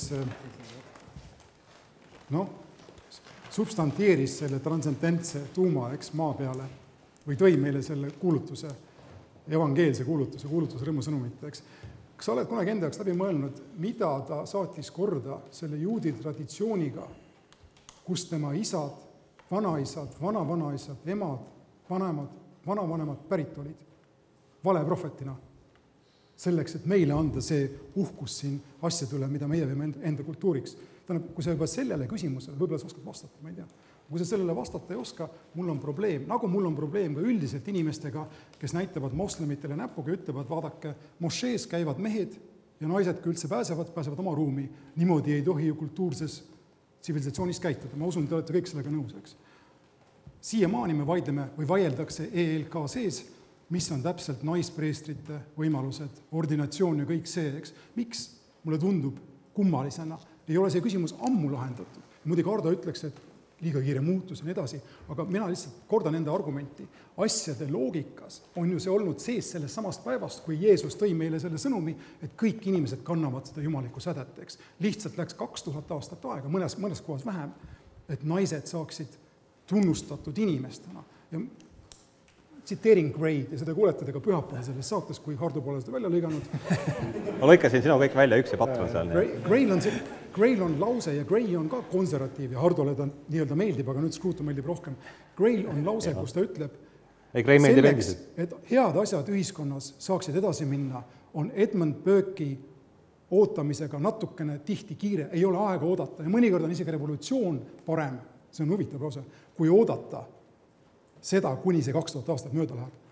no, substanteeris selle transcendentse tuuma, eks, maa peale või tõi meile selle kuulutuse, evangeelse kuulutuse, kuulutuse rõõmusõnumit, eks. Kas sa oled kunagi enda jaoks läbi mõelnud, mida ta saatis korda selle juudi traditsiooniga, kus tema isad, vanaisad, vana-vanaisad, emad, vanemad, vanavanemad pärit olid vale prohvetina. Selleks, et meile anda see uhkus siin asjade üle, mida meie võime enda kultuuriks. Tähendab, kui sa juba sellele küsimusele, võib-olla sa oskad vastata, ma ei tea. Kui sa sellele vastata ei oska, mul on probleem. Nagu mul on probleem ka üldiselt inimestega, kes näitavad moslemitele näpuga, ütlevad, vaadake, mošees käivad mehed ja naised, kui üldse pääsevad, pääsevad oma ruumi. Niimoodi ei tohi ju kultuurses tsivilisatsiooniis käituda. Ma usun, te olete kõik sellega nõus, eks. Siiamaani me vaidleme või vaieldakse E L K sees, mis on täpselt naispreestrite võimalused, ordinatsioon ja kõik see, eks. Miks mulle tundub kummalisena, ei ole see küsimus ammu lahendatud. Muidugi Hardo ütleks, et liiga kiire muutus ja nii edasi, aga mina lihtsalt kordan enda argumenti. Asjade loogikas on ju see olnud sees sellest samast päevast, kui Jeesus tõi meile selle sõnumi, et kõik inimesed kannavad seda jumalikku sädet, eks. Lihtsalt läks kaks tuhat aastat aega, mõnes, mõnes kohas vähem, et naised saaksid tunnustatud inimestena. Ja tsiteerin Gray'd ja seda kuulete ka pühapäeval selles saates, kui Hardo pole seda välja lõiganud. Ma lõikasin sinu kõik välja, üks ja patru seal. Gray'l on, Gray'l on lause ja Gray on ka konservatiiv ja Hardole ta nii-öelda meeldib, aga nüüd Scruton meeldib rohkem. Gray'l on lause, kus ta ütleb, ei, Gray meeldib selleks, et head asjad ühiskonnas saaksid edasi minna, on Edmund Burke'i ootamisega natukene tihti kiire, ei ole aega oodata ja mõnikord on isegi revolutsioon parem, see on huvitav lause, kui oodata seda, kuni see kaks tuhat aastat mööda läheb.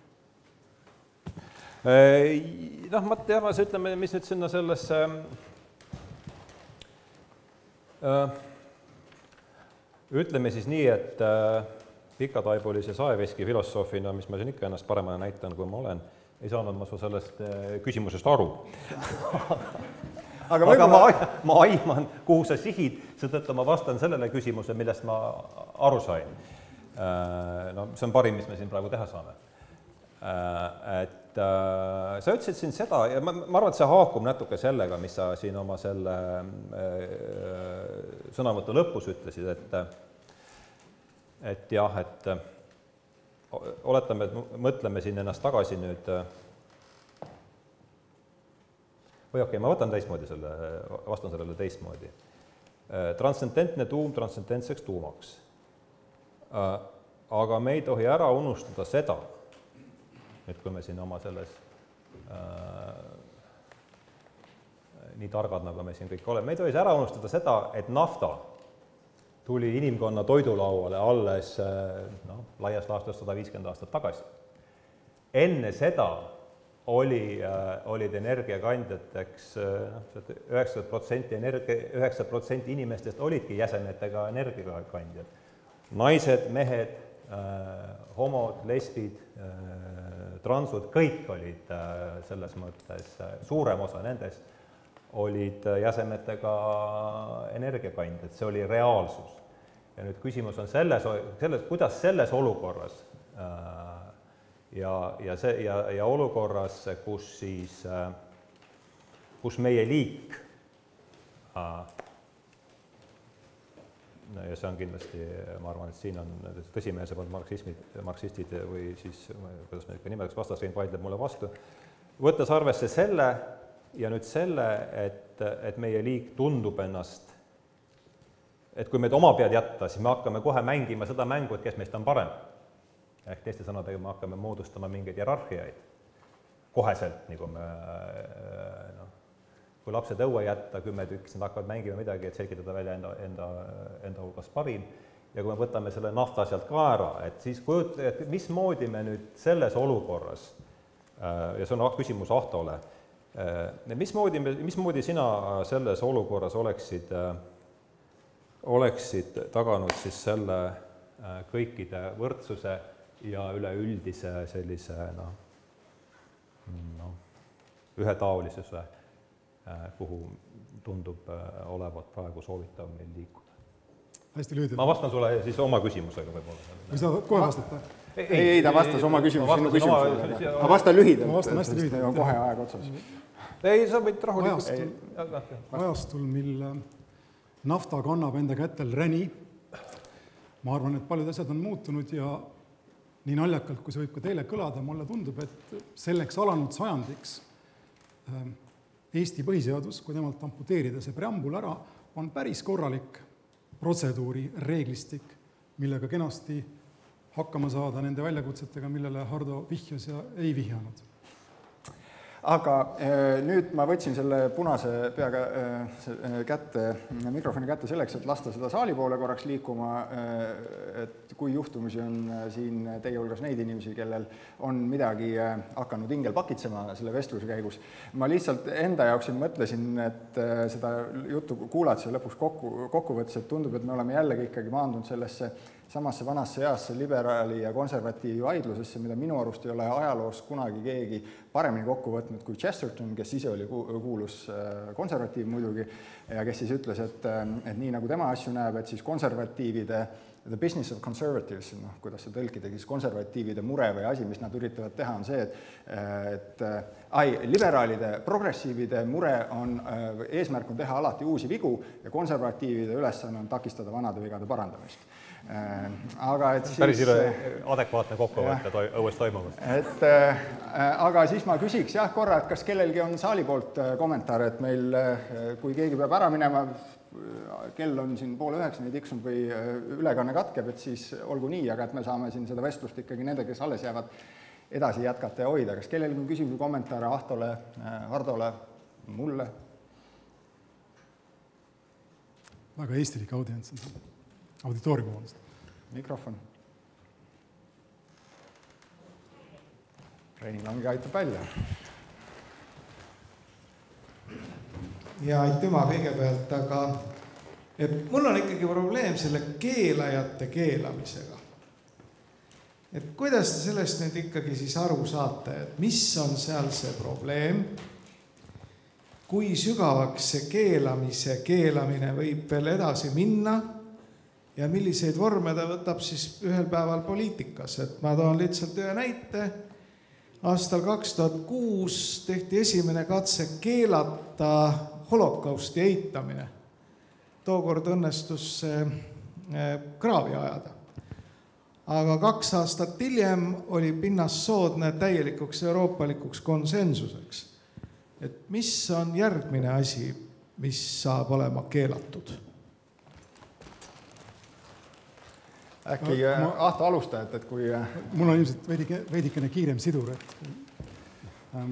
Noh, ma teamas, ütleme, mis nüüd sinna sellesse ütleme siis nii, et pikataibulise saeveski filosoofina, mis ma siin ikka ennast paremana näitan, kui ma olen, ei saanud ma su sellest küsimusest aru. Aga, Aga ma, ma aiman, kuhu sa sihid, seetõttu ma vastan sellele küsimuse, millest ma aru sain. No, see on parim, mis me siin praegu teha saame. Et sa ütlesid siin seda, ja ma, ma arvan, et see haakub natuke sellega, mis sa siin oma selle sõnavõtu lõpus ütlesid, et, et jah, et oletame, et mõtleme siin ennast tagasi nüüd, või okei, okay, ma võtan teistmoodi selle, vastan sellele teistmoodi. Transcendentne tuum transcendentseks tuumaks. Aga me ei tohi ära unustada seda, et kui me siin oma selles äh, nii targad, nagu me siin kõik oleme, me ei tohi ära unustada seda, et nafta tuli inimkonna toidulauale alles no, laias laastus sada viiskümmend aastat tagasi. Enne seda oli, äh, olid energiakandjateks no, üheksakümmend protsenti energia, üheksakümmend protsenti inimestest olidki jäsemetega energiakandjad. Naised, mehed, äh, homod, lesbid, äh, transud, kõik olid äh, selles mõttes, äh, suurem osa nendest olid äh, jäsemetega energiakandjad, see oli reaalsus. Ja nüüd küsimus on selles, selles kuidas selles olukorras äh, ja, ja, see, ja, ja olukorras, kus, siis, äh, kus meie liik äh, ja see on kindlasti, ma arvan, et siin on tõsimeelsemad marksismid, marksistid või siis, kuidas me ikka nimedaks, vastasrind vaidleb mulle vastu, võttes arvesse selle ja nüüd selle, et, et meie liik tundub ennast, et kui meid oma pead jätta, siis me hakkame kohe mängima seda mängu, et kes meist on parem. Ehk teiste sõnadega me hakkame moodustama mingeid hierarhiaid koheselt, nagu me no, kui lapsed õue jätta, kümme tükk, nad hakkavad mängima midagi, et selgitada välja enda, enda, enda hulgas parim. Ja kui me võtame selle nafta sealt ka ära, et siis kujuta, et mismoodi me nüüd selles olukorras, ja see on küsimus Ahtole, mismoodi, mismoodi sina selles olukorras oleksid, oleksid taganud siis selle kõikide võrdsuse ja üleüldise sellise no, no, ühetaolisuse, kuhu tundub olevat praegu soovitav meil liikuda. Hästi lühidalt. Ma vastan sulle siis oma küsimusega võib-olla. Või sa kohe vastata? Ei, ei, ei ta vastas oma küsimus, sinu küsimusele. Ma vastan lühidalt. Ma vastan hästi lühidalt. On kohe aeg otsas. Ei, sa võid rahulikult. Ajastul, mil nafta kannab enda kätel räni, ma arvan, et paljud asjad on muutunud ja nii naljakalt, kui see võib ka teile kõlada, mulle tundub, et selleks alanud sajandiks Eesti põhiseadus, kui temalt amputeerida see preambul ära, on päris korralik protseduuri reeglistik, millega kenasti hakkama saada nende väljakutsetega, millele Hardo vihjas ja ei vihjanud. Aga nüüd ma võtsin selle punase peaga kätte, mikrofoni kätte selleks, et lasta seda saali poole korraks liikuma, et kui juhtumisi on siin teie hulgas neid inimesi, kellel on midagi hakanud hingel pakitsema selle vestluse käigus. Ma lihtsalt enda jaoks mõtlesin, et seda juttu kuulad see lõpuks kokku, kokku võttes, et tundub, et me oleme jällegi ikkagi maandunud sellesse samasse vanasse easse liberaali ja konservatiivi vaidlusesse, mida minu arust ei ole ajaloos kunagi keegi paremini kokku võtnud kui Chesterton, kes ise oli kuulus konservatiiv muidugi, ja kes siis ütles, et, et nii nagu tema asju näeb, et siis konservatiivide the business of conservatives, noh, kuidas see tõlkida, siis konservatiivide mure või asi, mis nad üritavad teha, on see, et, et ai, liberaalide, progressiivide mure on, eesmärk on teha alati uusi vigu ja konservatiivide ülesanne on takistada vanade vigade parandamist. Aga et siis... Päris adekvaatne kokkuvõte õues toimumast. Et, aga siis ma küsiks jah korra, et kas kellelgi on saali poolt kommentaar, et meil, kui keegi peab ära minema, kell on siin poole üheksani tiksunud või ülekanne katkeb, et siis olgu nii, aga et me saame siin seda vestlust ikkagi nende, kes alles jäävad, edasi jätkata ja hoida. Kas kellelgi on küsimusi kommentaare Ahtole, Hardole, mulle? Väga eestilik audients on see. Auditooriumi poolest. Mikrofon. Reini Lange aitab välja. Ja aitüma kõigepealt, aga mul on ikkagi probleem selle keelajate keelamisega. Et kuidas te sellest nüüd ikkagi siis aru saate, et mis on seal see probleem, kui sügavaks see keelamise keelamine võib veel edasi minna ja milliseid vorme ta võtab siis ühel päeval poliitikas. Et ma toon lihtsalt ühe näite. Aastal kaks tuhat kuus tehti esimene katse keelata holokausti eitamine. Tookord õnnestus kraavi ajada. Aga kaks aastat hiljem oli pinnas soodne täielikuks euroopalikuks konsensuseks. Et mis on järgmine asi, mis saab olema keelatud? Äkki no, ma, Ahto alusta, et, et kui... Mul on ilmselt veidike, veidikene kiirem sidur. Et, ähm,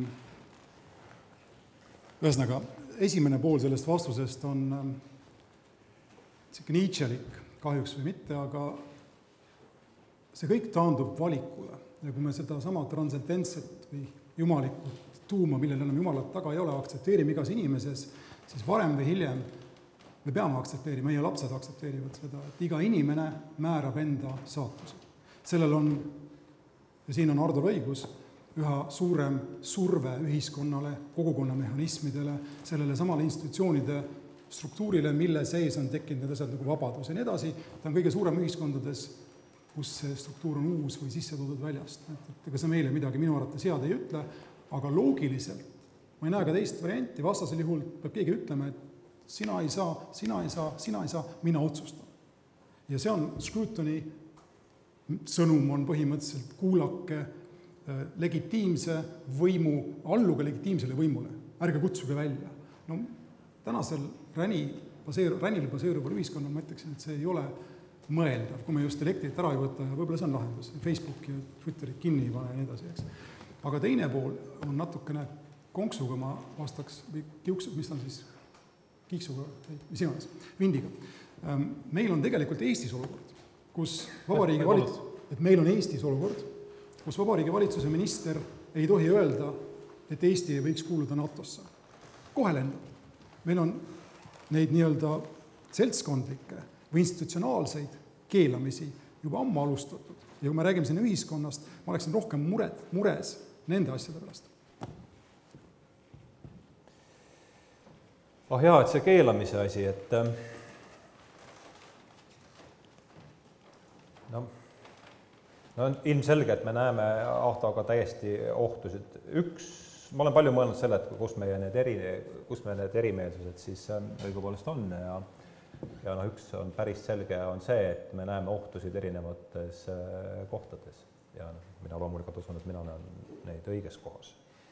ühesõnaga, esimene pool sellest vastusest on ähm, Nietzschelik, kahjuks või mitte, aga see kõik taandub valikule. Ja kui me seda sama transcendentset või jumalikut tuuma, millel enam jumalat taga ei ole, aktsepteerime igas inimeses, siis varem või hiljem me peame aktsepteerima, meie lapsed aktsepteerivad seda, et iga inimene määrab enda saatuse. Sellel on, ja siin on Hardol õigus, üha suurem surve ühiskonnale, kogukonna mehhanismidele, sellele samale institutsioonide struktuurile, mille sees on tekkinud need asjad nagu vabadus ja nii edasi. Ta on kõige suurem ühiskondades, kus see struktuur on uus või sisse toodud väljast. Et ega see meile midagi minu arvates head ei ütle, aga loogiliselt ma ei näe ka teist varianti, vastasel juhul peab keegi ütlema, et sina ei saa, sina ei saa, sina ei saa, mina otsustan. Ja see on Scrutoni sõnum on põhimõtteliselt kuulake legitiimse võimu, alluge legitiimsele võimule. Ärge kutsuge välja. No, tänasel räni baseeru, ränile baseeruval ühiskonnal ma ütleksin, et see ei ole mõeldav, kui me just elektrit ära ei võta ja võib-olla see on lahendus. Facebook ja Twitterit kinni ei pane ja nii edasi, eks. Aga teine pool on natukene konksuga ma vastaks, või kiuksub, mis on siis kiiksuga, mis iganes, vindiga. Meil on tegelikult Eestis olukord, kus vabariigi valitsus, et meil on Eestis olukord, kus vabariigi valitsuse minister ei tohi öelda, et Eesti ei võiks kuuluda NATOsse. Kohe lendab. Meil on neid nii-öelda seltskondlikke või institutsionaalseid keelamisi juba ammu alustatud. Ja kui me räägime siin ühiskonnast, ma oleksin rohkem mured, mures nende asjade pärast. Ah jaa, et see keelamise asi, et no, no on ilmselge, et me näeme Ahtoga täiesti ohtusid. Üks, ma olen palju mõelnud selle, et kus meie need, eri, kus meie need erimeelsused siis õigupoolest on ja, ja no, üks on päris selge on see, et me näeme ohtusid erinevates kohtades ja no, mina loomulikult usun, et mina näen neid õiges kohas.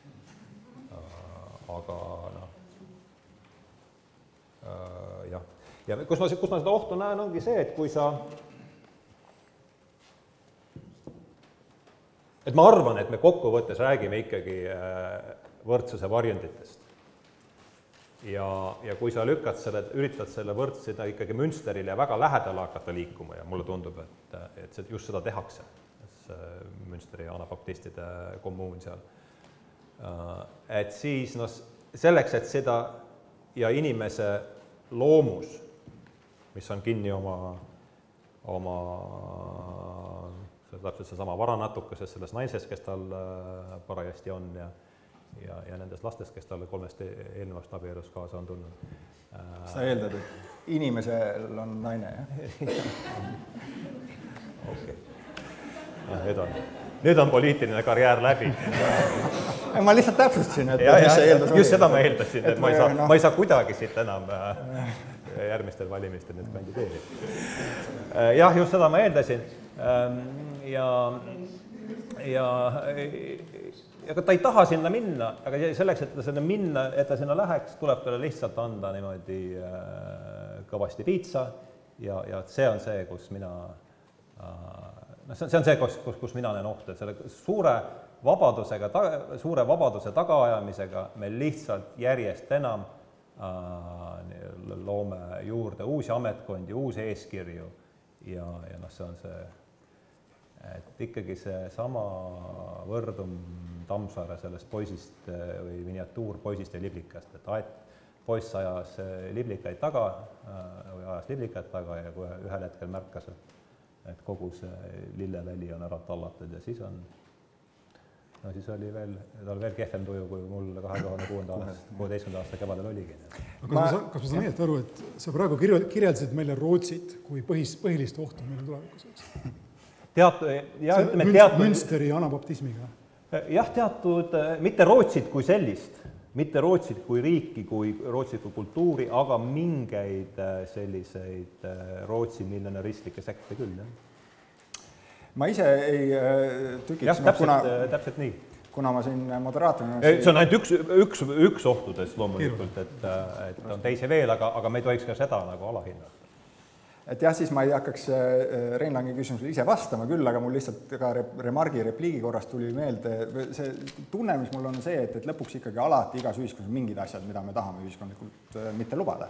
Aga noh, Uh, jah. Ja kus ma, kus ma seda ohtu näen, ongi see, et kui sa et ma arvan, et me kokkuvõttes räägime ikkagi võrdsuse varjunditest. Ja, ja kui sa lükkad selle, üritad selle võrdsida ikkagi Münsterile ja väga lähedale hakata liikuma ja mulle tundub, et, et just seda tehakse, Münsteri anabaptistide kommuun seal. Et siis no, selleks, et seda ja inimese loomus, mis on kinni oma, oma see täpselt seesama vara natukeses selles naises, kes tal parajasti on ja, ja, ja nendes lastes, kes talle kolmest eelnevast abielust kaasa on tulnud. Sa eeldad, et inimesel on naine, jah? Okei. Nüüd on, nüüd on poliitiline karjäär läbi. Ma lihtsalt täpsustasin, et ja, mis ja, see eeldas just oli. seda ma eeldasin, et, et ma, ei saa, no. ma ei saa kuidagi siit enam järgmistel valimistel nüüd kandideerida. Jah, just seda ma eeldasin. Ja, ja, ja ta ei taha sinna minna, aga selleks, et ta sinna minna, et ta sinna läheks, tuleb talle lihtsalt anda niimoodi kõvasti piitsa ja, ja see on see, kus mina no see on see, kus, kus, kus mina näen ohtu, et selle suure vabadusega, suure vabaduse tagaajamisega me lihtsalt järjest enam äh, loome juurde uusi ametkondi, uusi eeskirju ja, ja noh, see on see, et ikkagi see sama võrdum Tammsaare sellest poisist või miniatuur poisist ja liblikast, et aet, poiss ajas liblikaid taga või ajas liblikaid taga ja kui ühel hetkel märkas, et kogu see lilleväli on ära tallatud ja siis on, no siis oli veel, tal veel kehvem tuju, kui mul kahe tuhande kuueteistkümnenda aasta kevadel oligi. Kas ma, ma, kas ma saan meelt aru, et sa praegu kirjeldasid meile Rootsit kui põhis, põhilist ohtu meile tulevikus? Teatu, ja see ütleme, teatud... Münsteri anabaptismiga? Jah, teatud, mitte Rootsit kui sellist, mitte Rootsit kui riiki, kui Rootsit kui kultuuri, aga mingeid selliseid Rootsi miljonäristlikke sekte küll. Jah. Ma ise ei tükiks, jah, täpselt, kuna, täpselt nii. Kuna ma siin moderaatorina... See on ainult üks, üks, üks ohtudest loomulikult, et, et on teisi veel, aga, aga me ei tohiks ka seda nagu alahinnata. Et jah, siis ma ei hakkaks Rein-Langi küsimusele ise vastama küll, aga mul lihtsalt ka remargi repliigi korrast tuli meelde see tunne, mis mul on see, et, et lõpuks ikkagi alati igas ühiskonnas mingid asjad, mida me tahame ühiskondlikult mitte lubada.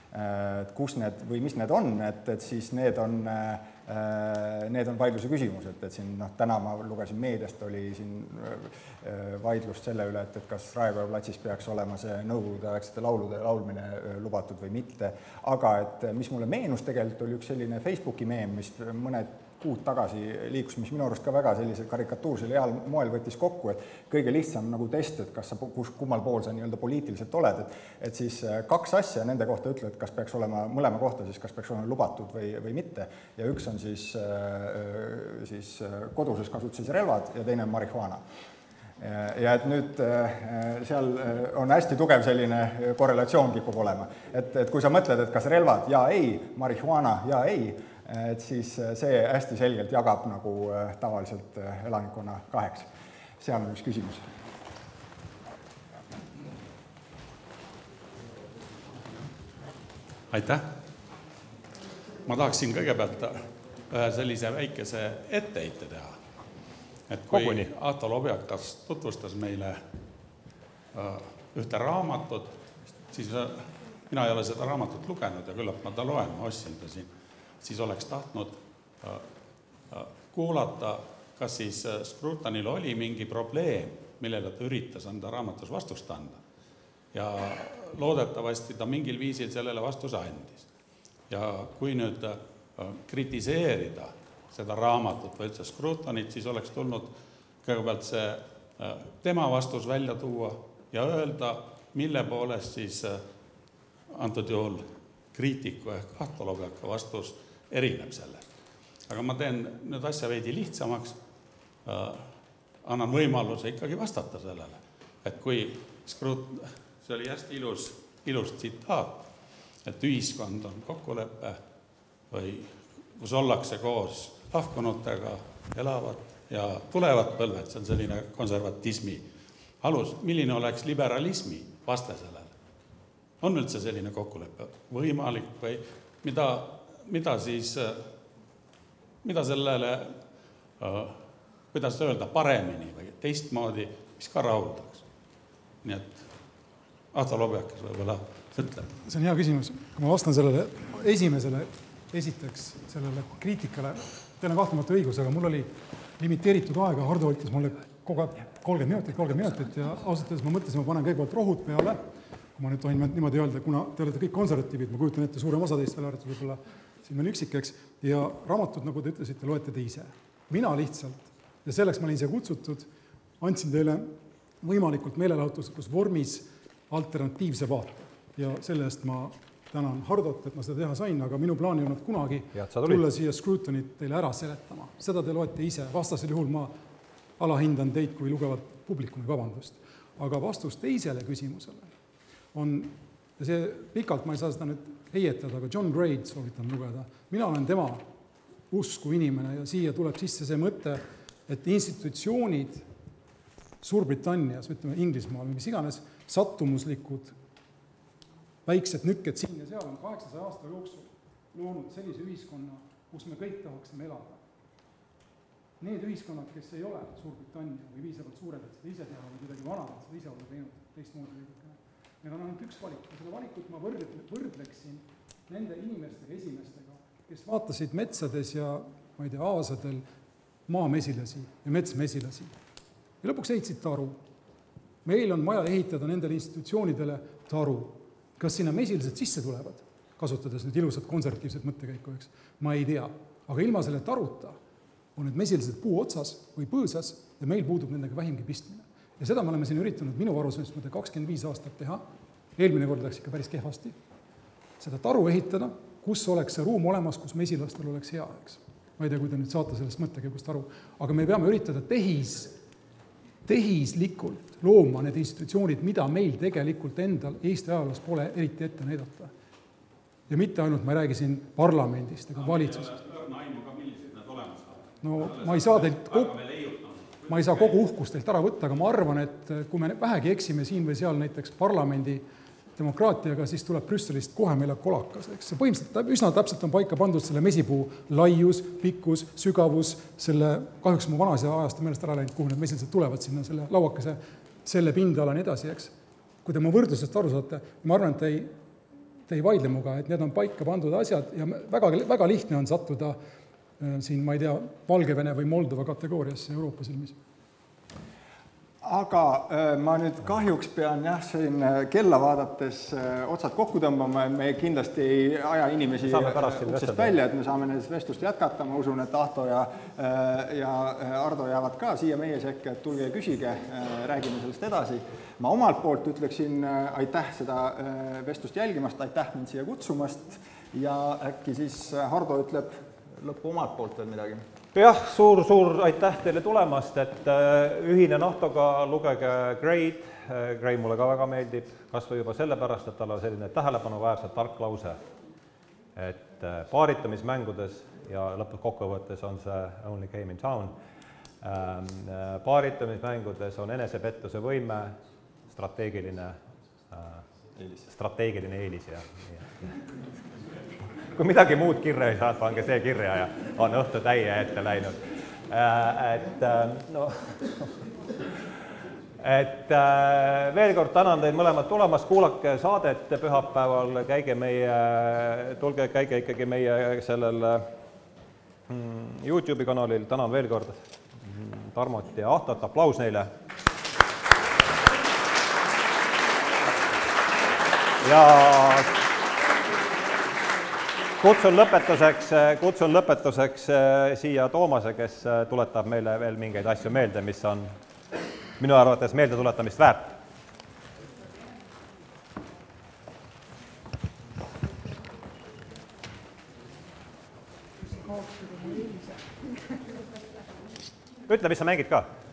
Et kus need või mis need on, et, et siis need on, need on vaidluse küsimus, et, et siin noh, täna ma lugesin meediast, oli siin vaidlust selle üle, et, et kas Raekoja platsis peaks olema see nõukogudeaegsete laulude laulmine lubatud või mitte, aga et mis mulle meenus tegelikult oli üks selline Facebooki meem, mis mõned kuud tagasi liikus, mis minu arust ka väga sellise karikatuursel heal moel võttis kokku, et kõige lihtsam nagu test, et kas sa, kus, kummal pool sa nii-öelda poliitiliselt oled, et, et siis kaks asja nende kohta ütle, et kas peaks olema mõlema kohta, siis kas peaks olema lubatud või, või mitte. Ja üks on siis, siis koduses kasutuses relvad ja teine on marihuana. Ja et nüüd seal on hästi tugev selline korrelatsioon kipub olema. Et, et kui sa mõtled, et kas relvad ja ei, marihuana ja ei, et siis see hästi selgelt jagab nagu tavaliselt elanikkonna kaheks. Seal on üks küsimus. Aitäh! Ma tahaksin kõigepealt ühe sellise väikese etteheite teha. Et kui Koguni. Ahto Lobjakas tutvustas meile ühte raamatut, siis mina ei ole seda raamatut lugenud ja küllap ma ta loen, ma ostsin ta siin. Siis oleks tahtnud kuulata, kas siis Scrutonil oli mingi probleem, millele ta üritas anda raamatus vastust anda. Ja loodetavasti ta mingil viisil sellele vastuse andis. Ja kui nüüd kritiseerida seda raamatut või üldse Scrutonit, siis oleks tulnud kõigepealt see tema vastus välja tuua ja öelda, mille poolest siis antud juhul kriitiku ehk Ahto Lobjaka vastus erineb selle. Aga ma teen nüüd asja veidi lihtsamaks, annan võimaluse ikkagi vastata sellele. Et kui Scrut... see oli hästi ilus, ilus tsitaat, et ühiskond on kokkulepe või kus ollakse koos lahkunutega, elavad ja tulevad põlved, see on selline konservatismi alus. Milline oleks liberalismi vaste sellele? On üldse selline kokkulepe võimalik või mida, mida siis, mida sellele, kuidas öelda, paremini või teistmoodi, mis ka rahuldaks? Nii et Ahto Lobjakas võib-olla ütleb. See on hea küsimus. Kui ma vastan sellele esimesele, esiteks sellele kriitikale, teil on kahtlemata õigus, aga mul oli limiteeritud aega, Hardo võttis mulle kogu aeg kolmkümmend minutit, kolmkümmend minutit ja ausalt öeldes ma mõtlesin, ma panen kõigepealt rohud peale, kui ma nüüd tohin niimoodi öelda, kuna te olete kõik konservatiivid, ma kujutan ette suurem osa teist veel arvatud võib-olla siin on üksik, eks, ja raamatud, nagu te ütlesite, loete te ise. mina lihtsalt, ja selleks ma olin siia kutsutud, andsin teile võimalikult meelelahutuslikus vormis alternatiivse vaate. Ja selle eest ma tänan Hardot, et ma seda teha sain, aga minu plaan ei olnud kunagi tulla siia Scrutonit teile ära seletama. Seda te loete ise, vastasel juhul ma alahindan teid kui lugevat publikumi, vabandust. Aga vastus teisele küsimusele on, ja see pikalt ma ei saa seda nüüd heietada, aga John Gray soovitan lugeda. Mina olen tema usku inimene ja siia tuleb sisse see mõte, et institutsioonid Suurbritannias, ütleme Inglismaal, mis iganes, sattumuslikud väiksed nükked siin ja seal on kaheksasaja aasta jooksul loonud sellise ühiskonna, kus me kõik tahaksime elada. Need ühiskonnad, kes ei ole Suurbritannia või piisavalt suured, et seda ise teha või midagi vanad, et seda ise olla teinud teistmoodi liigukene. Meil on ainult üks valik ja seda valikut ma võrdleksin nende inimestega, esimestega, kes vaatasid metsades ja, ma ei tea, aasadel maamesilasi ja metsmesilasi. Ja lõpuks ehitasid taru. Meil on vaja ehitada nendele institutsioonidele taru. Kas sinna mesilased sisse tulevad, kasutades nüüd ilusat konservatiivset mõttekäiku, eks? Ma ei tea. Aga ilma selle taruta on need mesilased puu otsas või põõsas ja meil puudub nendega vähimgi pistmine. Ja seda me oleme siin üritanud minu arusaamist mõte kakskümmend viis aastat teha. Eelmine kord läks ikka päris kehvasti. Seda taru ehitada, kus oleks see ruum olemas, kus mesilastel oleks hea, eks. Ma ei tea, kui te nüüd saate sellest mõttekäigust aru. Aga me peame üritada tehis, tehislikult looma need institutsioonid, mida meil tegelikult endal Eesti ajaloos pole eriti ette näidata. Ja mitte ainult ma ei räägi siin parlamendist ega valitsusest. No ma ei saa teilt kogu, ma ei saa kogu uhkust teilt ära võtta, aga ma arvan, et kui me vähegi eksime siin või seal näiteks parlamendi demokraatiaga, siis tuleb Brüsselist kohe meile kolakas. Eks see põhimõtteliselt üsna täpselt on paika pandud selle mesipuu laius, pikkus, sügavus, selle kahjuks mu vanaisa ajast meelest ära läinud, kuhu need mesilased tulevad sinna selle lauakese, selle pindala nii edasi, eks. Kui te mu võrdlusest aru saate, ma arvan, et te ei, te ei vaidle muga, et need on paika pandud asjad ja väga, väga lihtne on sattuda siin, ma ei tea, Valgevene või Moldova kategooriasse Euroopa silmis. Aga ma nüüd kahjuks pean jah, siin kella vaadates otsad kokku tõmbama, me kindlasti ei aja inimesi uksest välja, et me saame näiteks vestlust jätkata, ma usun, et Ahto ja, ja Ardo jäävad ka siia meie sekka, et tulge ja küsige, räägime sellest edasi. Ma omalt poolt ütleksin aitäh seda vestlust jälgimast, aitäh mind siia kutsumast ja äkki siis Hardo ütleb lõppu omalt poolt veel midagi. Jah, suur, suur aitäh teile tulemast, et ühine Nahtoga lugege Gray'd. Gray mulle ka väga meeldib, kas või juba sellepärast, et tal on selline tähelepanuväärselt tark lause, et paaritamismängudes ja lõpuks kokkuvõttes on see Only Game in Town. Paaritamismängudes on enesepettuse võime, strateegiline, strateegiline eelis ja kui midagi muud kirja ei saa, pange see kirja ja on õhtu täie ette läinud. Et, no, et veel kord tänan teid mõlemad tulemast, kuulake saadet pühapäeval, käige meie, tulge, käige ikkagi meie sellel YouTube'i kanalil, tänan veel kord Tarmot ja Ahtot, aplaus neile. Ja Kutsun lõpetuseks, kutsun lõpetuseks siia Toomase, kes tuletab meile veel mingeid asju meelde, mis on minu arvates meelde tuletamist väärt. Ütle, mis sa mängid ka?